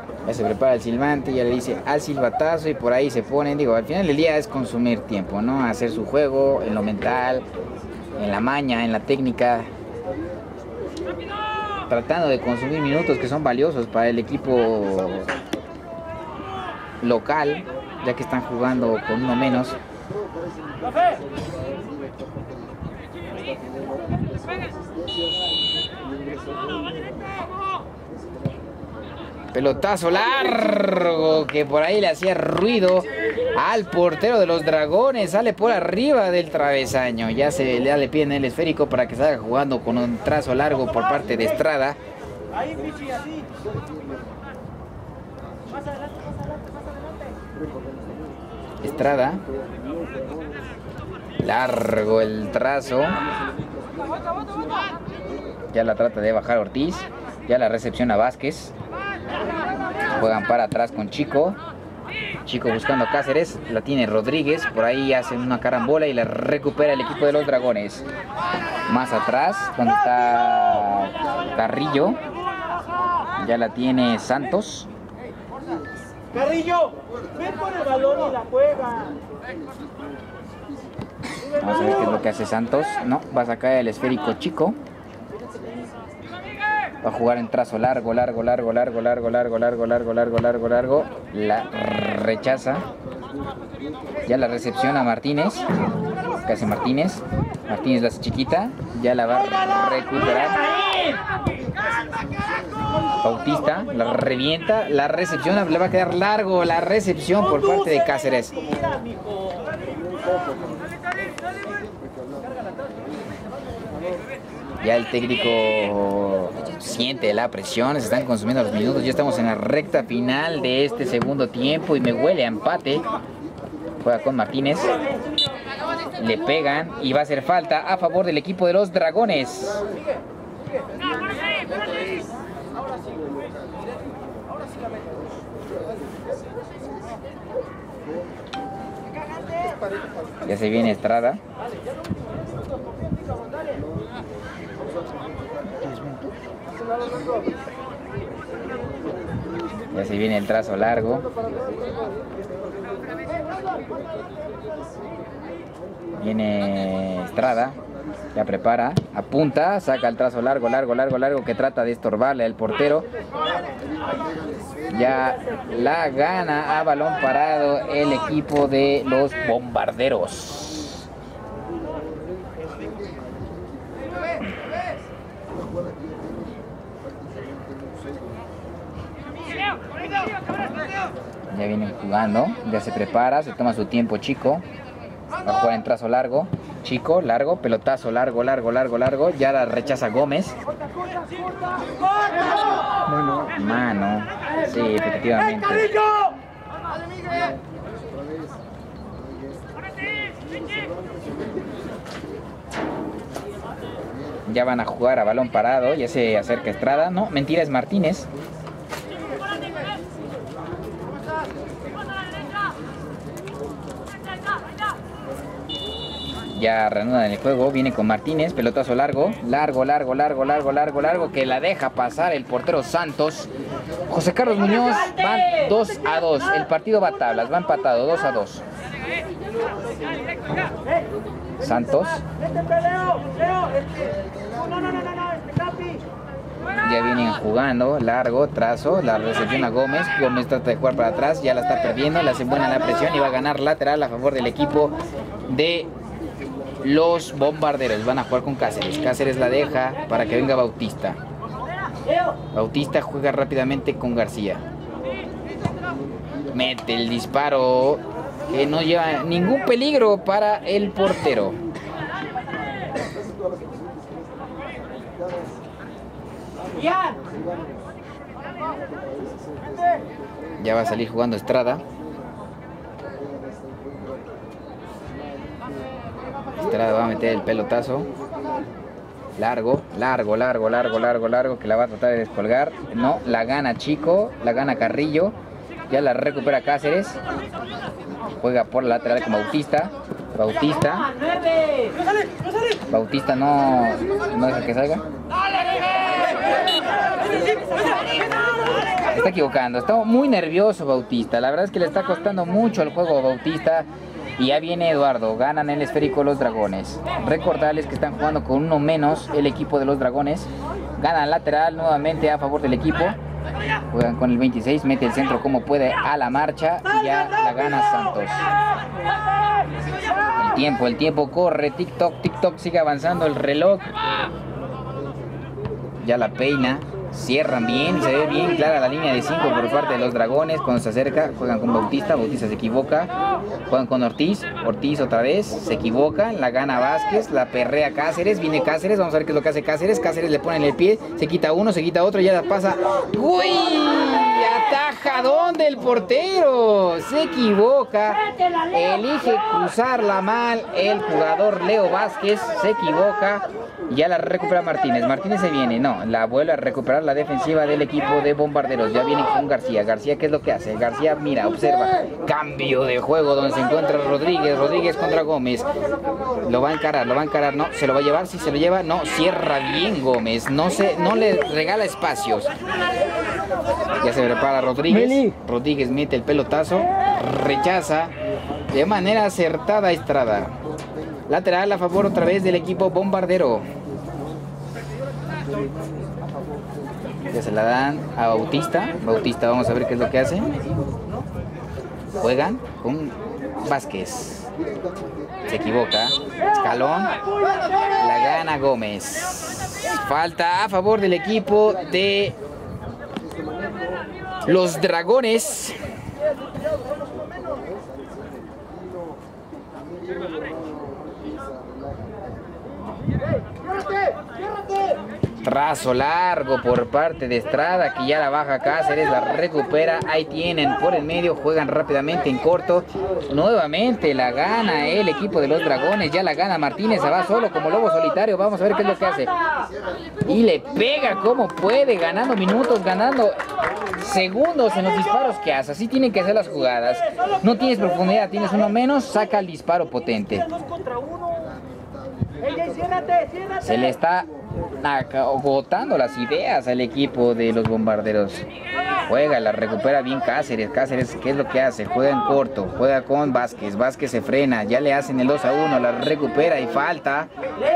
Ya se prepara el silbante, ya le dice al silbatazo y por ahí se ponen. Digo, al final del día es consumir tiempo, ¿no? Hacer su juego en lo mental, en la maña, en la técnica. Tratando de consumir minutos que son valiosos para el equipo local, ya que están jugando con uno menos. Pelotazo largo que por ahí le hacía ruido al portero de los Dragones. Sale por arriba del travesaño. Ya le piden el esférico para que salga jugando con un trazo largo por parte de Estrada. Ahí, Pichi, así. Más adelante. Estrada. Largo el trazo. Ya la trata de bajar Ortiz. Ya la recepciona Vázquez. Juegan para atrás con Chico. Chico buscando a Cáceres. La tiene Rodríguez. Por ahí hacen una carambola y la recupera el equipo de los Dragones. Más atrás, donde está Carrillo. Ya la tiene Santos. Carrillo, ven por el balón y la juega. Vamos a ver qué es lo que hace Santos. No, va a sacar el esférico Chico. Va a jugar en trazo largo. La rechaza. Ya la recepciona Martínez. ¿Qué hace Martínez? Martínez la hace chiquita. Ya la va a recuperar. Bautista la revienta. La recepción le va a quedar largo. La recepción por parte de Cáceres. Ya el técnico siente la presión, se están consumiendo los minutos, ya estamos en la recta final de este segundo tiempo y me huele a empate. Juega con Martínez, le pegan y va a hacer falta a favor del equipo de los Dragones. Ya se viene Estrada. Ya se viene el trazo largo. Viene Estrada. Ya prepara, apunta, saca el trazo largo que trata de estorbarle al portero. Ya la gana a balón parado el equipo de los Bombarderos. Ya vienen jugando, ya se prepara, se toma su tiempo Chico. Va a jugar en trazo largo. Chico, largo, pelotazo largo. Ya la rechaza Gómez. Mano. Sí, efectivamente. Ya van a jugar a balón parado. Ya se acerca Estrada. No, mentira, es Martínez. Ya reanudan el juego, viene con Martínez, pelotazo largo, que la deja pasar el portero Santos. José Carlos Muñoz, van 2-2, el partido va a tablas, va empatado 2-2. Santos. Ya vienen jugando, largo, trazo, la recepción a Gómez. Gómez trata de jugar para atrás, ya la está perdiendo, le hace buena la presión y va a ganar lateral a favor del equipo de los Bombarderos. Van a jugar con Cáceres. Cáceres la deja para que venga Bautista. Bautista juega rápidamente con García. Mete el disparo que no lleva ningún peligro para el portero. Ya va a salir jugando Estrada. Estrada va a meter el pelotazo. Largo, que la va a tratar de descolgar. No, la gana Chico, la gana Carrillo. Ya la recupera Cáceres. Juega por la lateral con Bautista. Bautista no deja que salga. Está equivocando, está muy nervioso Bautista. La verdad es que le está costando mucho el juego a Bautista. Y ya viene Eduardo, ganan el esférico los dragones. Recordarles que están jugando con uno menos el equipo de los dragones. Ganan lateral nuevamente a favor del equipo. Juegan con el 26, mete el centro como puede a la marcha y ya la gana Santos. El tiempo corre, TikTok, sigue avanzando el reloj. Ya la peina. Cierran bien, se ve bien clara la línea de 5 por parte de los dragones. Cuando se acerca, juegan con Bautista se equivoca. Juegan con Ortiz otra vez, se equivoca. La gana Vázquez, la perrea Cáceres, viene Cáceres, vamos a ver qué es lo que hace Cáceres. Cáceres le pone en el pie, se quita uno, se quita otro, ya la pasa. ¡Uy! Atajadón del portero, se equivoca. Elige cruzarla mal el jugador Leo Vázquez, se equivoca. Ya la recupera Martínez. Martínez se viene, no, la vuelve a recuperar la defensiva del equipo de Bombarderos. Ya viene con García. García, ¿qué es lo que hace? García, mira, observa. Cambio de juego donde se encuentra Rodríguez. Rodríguez contra Gómez. Lo va a encarar, no, se lo va a llevar, si se lo lleva, no, cierra bien Gómez. No le regala espacios. Ya se prepara Rodríguez. Rodríguez mete el pelotazo. Rechaza de manera acertada Estrada. Lateral a favor otra vez del equipo bombardero. Ya se la dan a Bautista. Bautista, vamos a ver qué es lo que hace. Juegan con Vázquez. Se equivoca. Escalón. La gana Gómez. Falta a favor del equipo de los Dragones. Trazo largo por parte de Estrada, que ya la baja Cáceres, la recupera. Ahí tienen por el medio, juegan rápidamente en corto. Nuevamente la gana el equipo de los Dragones, ya la gana Martínez, se va solo como lobo solitario. Vamos a ver qué es lo que hace. Y le pega como puede, ganando minutos, ganando segundos en los disparos que hace. Así tienen que hacer las jugadas. No tienes profundidad, tienes uno menos, saca el disparo potente. Se le está agotando las ideas al equipo de los Bombarderos. Juega, la recupera bien Cáceres. Cáceres, ¿qué es lo que hace? Juega en corto, juega con Vázquez. Vázquez se frena, ya le hacen el 2-1, la recupera y falta.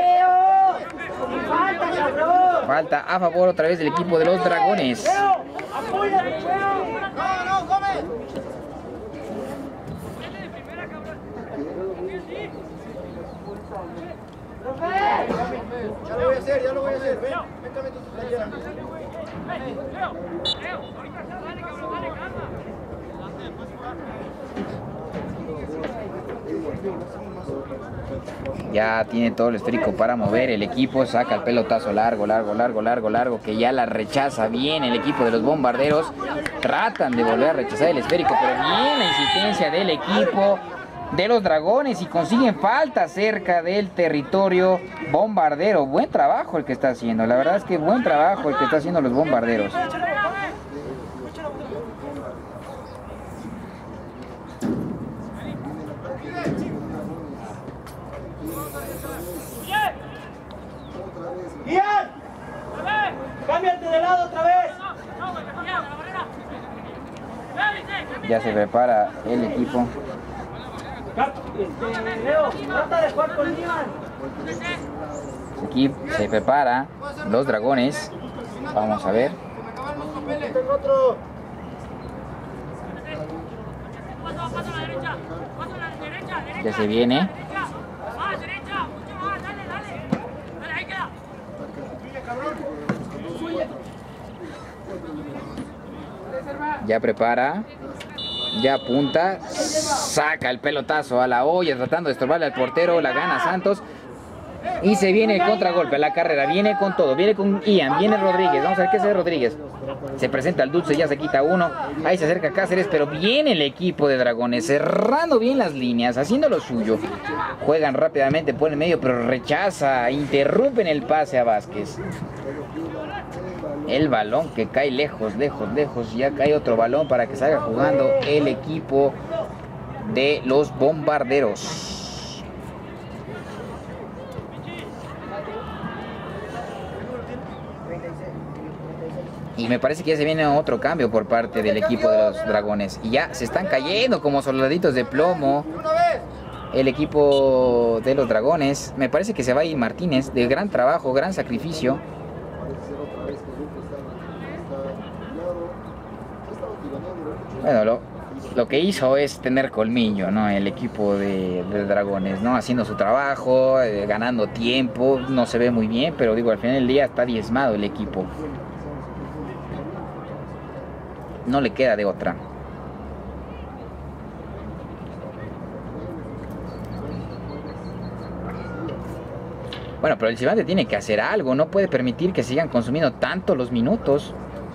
Falta a favor otra vez del equipo de los Dragones. Ya lo voy a hacer, ven, métame tu playera. Ya tiene todo el esférico para mover el equipo, saca el pelotazo largo, que ya la rechaza bien el equipo de los Bombarderos. Tratan de volver a rechazar el esférico, pero bien la insistencia del equipo de los Dragones y consiguen falta cerca del territorio bombardero. Buen trabajo el que está haciendo, la verdad es que buen trabajo el que está haciendo los Bombarderos. ¡Ian! ¡Cámbiate de lado otra vez! Ya se prepara el equipo. Leo, trata de jugar con Ian. Aquí se prepara los Dragones. Vamos a ver. Ya se viene. Ya prepara. Ya apunta. Saca el pelotazo a la olla tratando de estorbarle al portero. La gana Santos. Y se viene el contragolpe a la carrera. Viene con todo. Viene con Ian. Viene Rodríguez. Vamos a ver qué hace Rodríguez. Se presenta el Dulce. Ya se quita uno. Ahí se acerca Cáceres. Pero viene el equipo de Dragones. Cerrando bien las líneas. Haciendo lo suyo. Juegan rápidamente por el medio. Pero rechaza. Interrumpen el pase a Vázquez. El balón que cae lejos. Ya cae otro balón para que salga jugando el equipo de los Bombarderos. Y me parece que ya se viene otro cambio por parte del equipo de los Dragones. Y ya se están cayendo como soldaditos de plomo el equipo de los Dragones. Me parece que se va a ir Martínez, de gran trabajo, gran sacrificio. Bueno, lo que hizo es tener colmillo, ¿no? El equipo de Dragones, ¿no? Haciendo su trabajo, ganando tiempo. No se ve muy bien, pero digo, al final del día está diezmado el equipo. No le queda de otra. Bueno, pero el Cibante tiene que hacer algo. No puede permitir que sigan consumiendo tanto los minutos.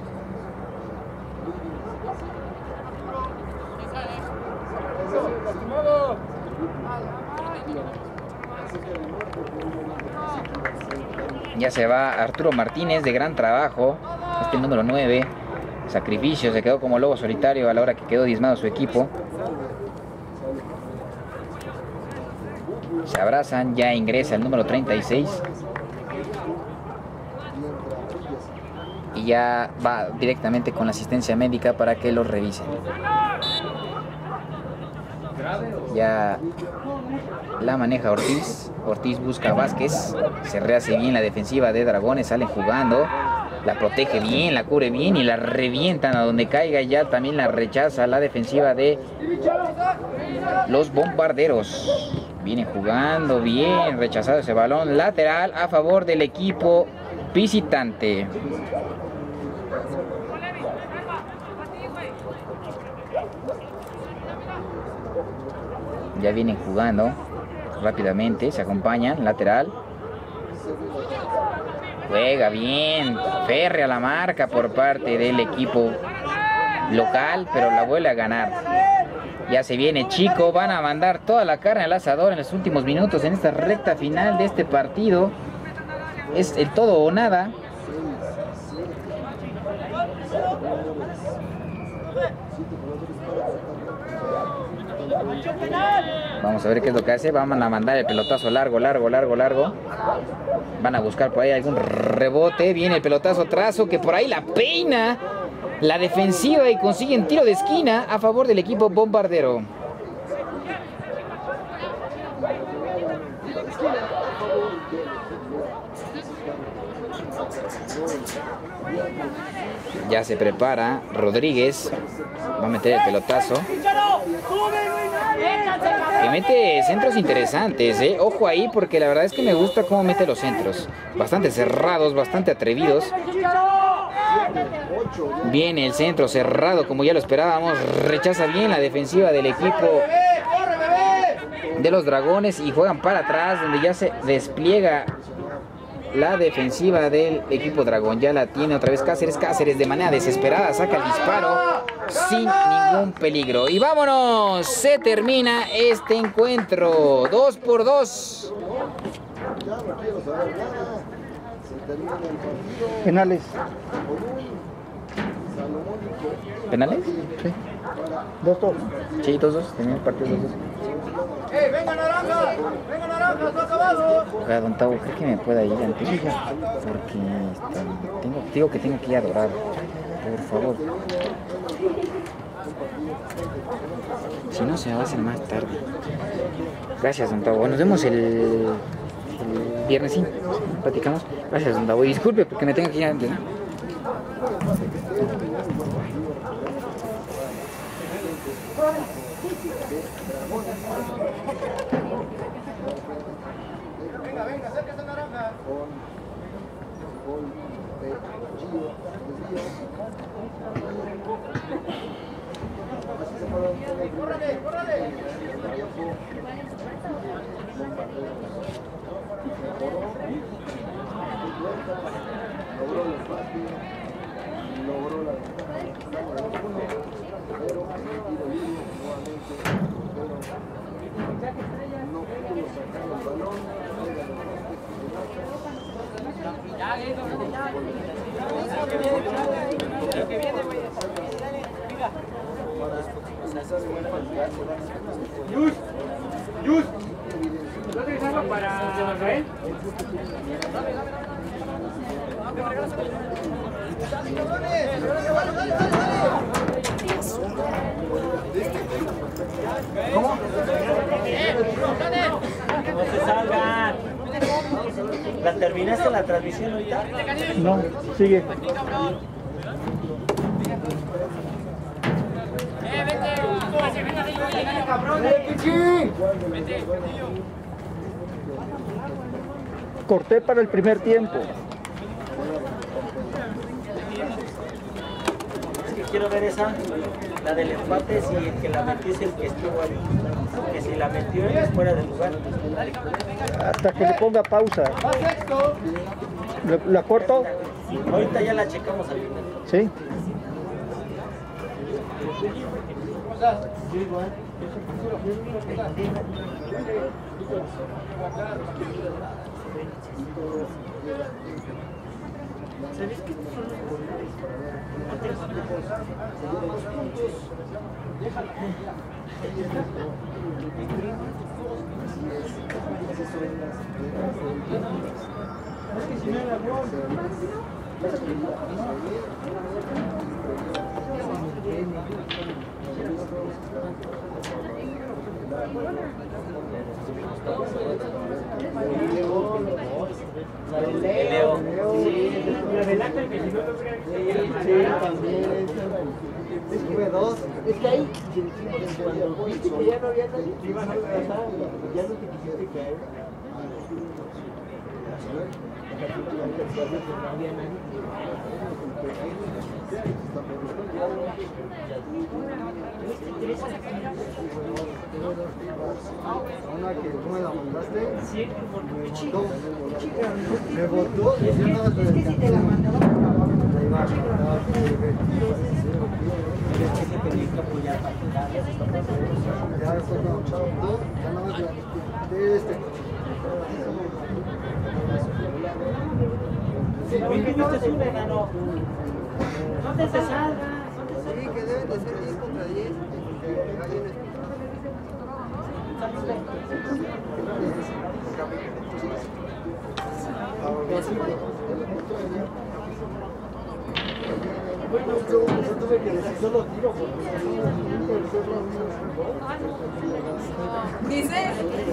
Ya se va Arturo Martínez, de gran trabajo. Este número 9. Sacrificio, se quedó como lobo solitario a la hora que quedó diezmado su equipo. Se abrazan, ya ingresa el número 36. Y ya va directamente con la asistencia médica para que lo revisen. Ya la maneja Ortiz. Ortiz busca a Vázquez. Se rehace bien la defensiva de Dragones. Salen jugando. La protege bien, la cubre bien y la revientan a donde caiga. Ya también la rechaza la defensiva de los Bombarderos. Viene jugando bien, rechazado ese balón lateral a favor del equipo visitante. Ya vienen jugando rápidamente, se acompañan, lateral. Juega bien, férrea la marca por parte del equipo local, pero la vuelve a ganar. Ya se viene Chico, van a mandar toda la carne al asador en los últimos minutos en esta recta final de este partido. Es el todo o nada. Vamos a ver qué es lo que hace. Van a mandar el pelotazo largo. Van a buscar por ahí algún rebote. Viene el pelotazo trazo que por ahí la peina la defensiva y consiguen tiro de esquina a favor del equipo bombardero. Ya se prepara Rodríguez. Va a meter el pelotazo. Que mete centros interesantes, ¿eh? Ojo ahí porque la verdad es que me gusta cómo mete los centros. Bastante cerrados, bastante atrevidos. Viene el centro cerrado como ya lo esperábamos. Rechaza bien la defensiva del equipo de los Dragones y juegan para atrás donde ya se despliega la defensiva del equipo Dragón. Ya la tiene otra vez Cáceres. Cáceres de manera desesperada saca el disparo sin ningún peligro. Y vámonos, se termina este encuentro. 2-2. Penales. ¿Penales? Sí. 2-2. Sí, 2-2. Termina el partido 2-2. ¡Venga naranja! ¡Venga naranja! ¡Está acabado! Oiga, don Tavo, ¿cree que me pueda ir antes? Porque digo que tengo que ir a adorar. Por favor. Si no, se me va a hacer más tarde. Gracias, don Tavo. Nos vemos el viernes, sí. Platicamos. Gracias, don Tavo. Y disculpe porque me tengo que ir antes, ¿no? Venga, acérquese naranja. ¡Córrale, córrale! Logró la no pudo sacar el balón. Yus, ¿no tienes algo para Rafael? No se salgan. ¿La terminaste la transmisión ahorita? No, sigue. Corté para el primer tiempo. Es que quiero ver esa, la del empate, si el que la metió es el que estuvo ahí. Que si la metió él es fuera del lugar. Hasta que le ponga pausa. ¿La corto? Ahorita ya la checamos al final. Sí. ¿Sabes qué? Leo. Estuve dos. Es que ahí, cuando viste que ya no había nadie, te iban a regresar, ya no te quisiste caer. Una que tú me la mandaste, Sí, me botó y yo no Es que si te la mandaba, es que tenía que apoyar para tirarles. ya después me echaron dos, ya no más de este. ¿Por qué no te sube, Nano? No te salgas. Sí, que deben de ser 10 contra 10. Yo tuve que decir solo tiro dice,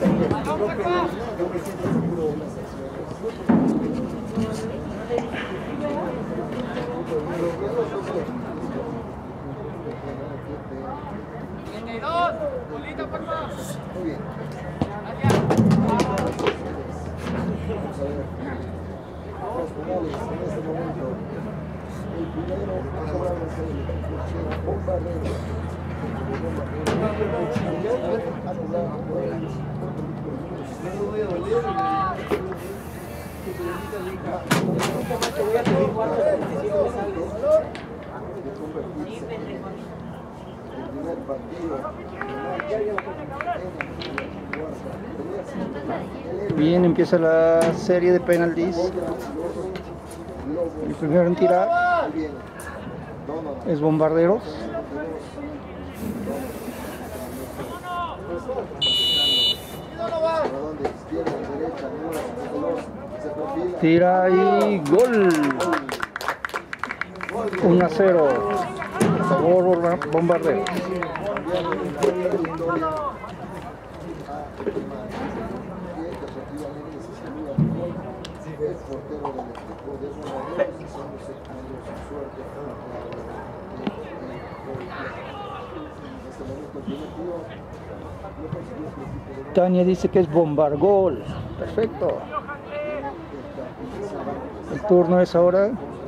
muy bien. Los penales en este momento. El primero cobramos el Bombardero. No voy a doler. Te voy a pedir cuatro repeticiones algo. El primer partido. Bien, empieza la serie de penaltis. El primero en tirar es Bombarderos. Tira y gol. 1-0. A favor Bombarderos. El portero del equipo de Bombarderos deseándose suerte en este momento el primer tiro lo consiguió el equipo de Tania dice que es Bombargol. Perfecto. El turno es ahora.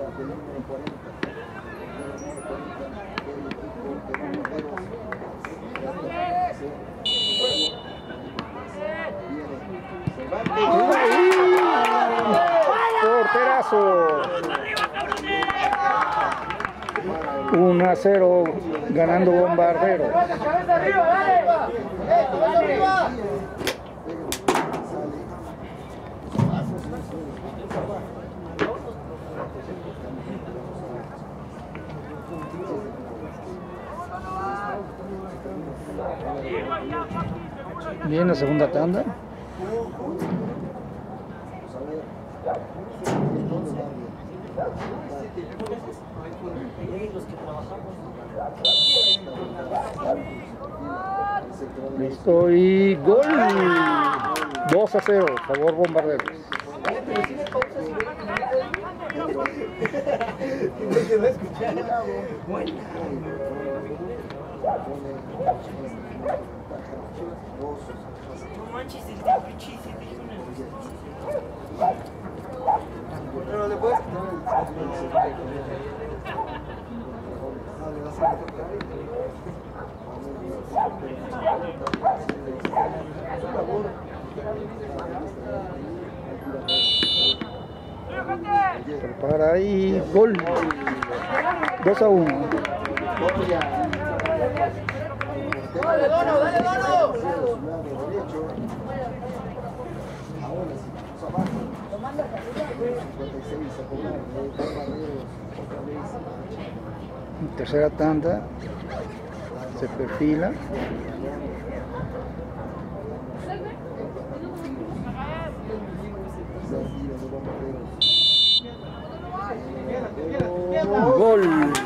Porterazo. 1-0 ganando Bombardero. Bien, la segunda tanda. Los que trabajamos. Listo y gol. 2-0, favor Bombarderos. No manches, el caprichis, Pero le puedes Prepara ahí, gol. 2-1. Dale, Dono, dale, Dono. Tercera tanda. Se perfila. Gol.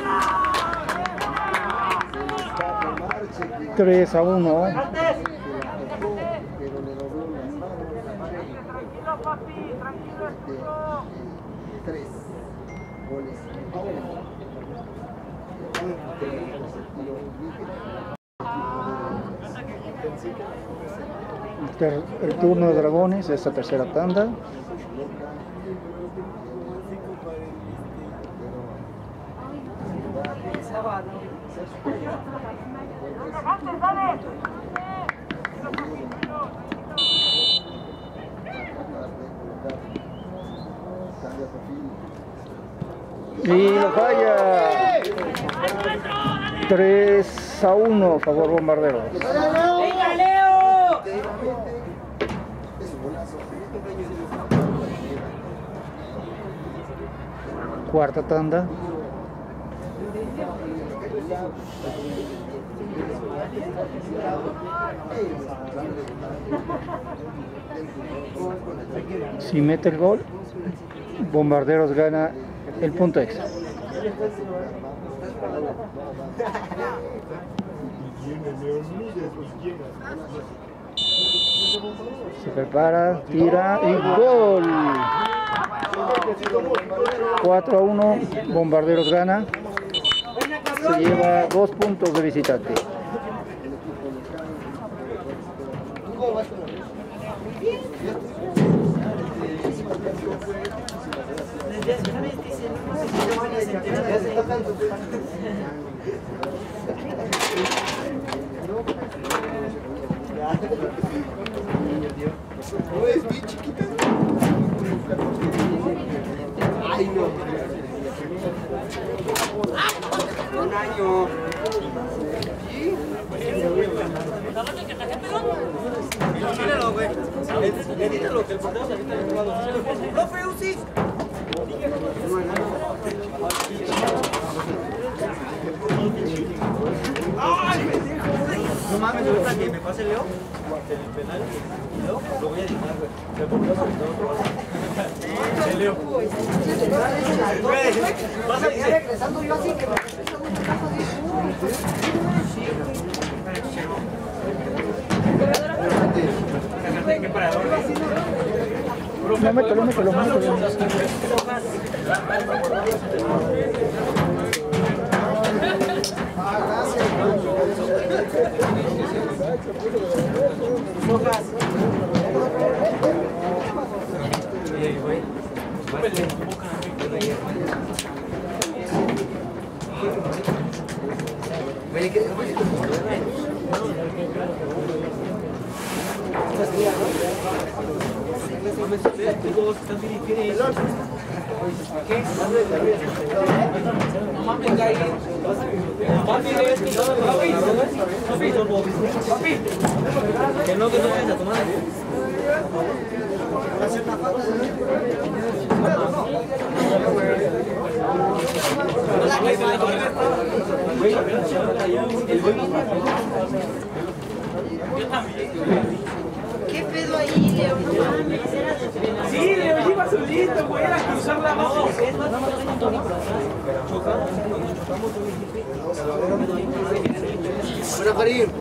3-1. Pero le dobló las manos. Tranquilo, papi, tranquilo, escudo. 3 goles. El turno de Dragones, esta tercera tanda. ¡Antes, dale! Y lo falla. 3-1, favor Bombarderos. ¡Venga, Leo! Cuarta tanda. Si mete el gol, Bombarderos gana el punto extra. Se prepara, tira y gol. 4-1, Bombarderos gana. Se lleva 2 puntos de visitante. No es bien chiquita. Ay, no. Un año. Míralo, güey. Edítalo, que el portero se ahorita el jugado. ¡Profe, Uzi! No mames, ahorita que me pase Leo, el penal, Leo, lo voy a editar, güey. Me pongo a Leo. Vas a decir. Regresando yo así que me Mételo. Que no vayas a tomar. ¿Qué pedo ahí, Leo? Sí, Leo, iba solito, güey, era cruzado. pasarla abajo. Bueno, Karim.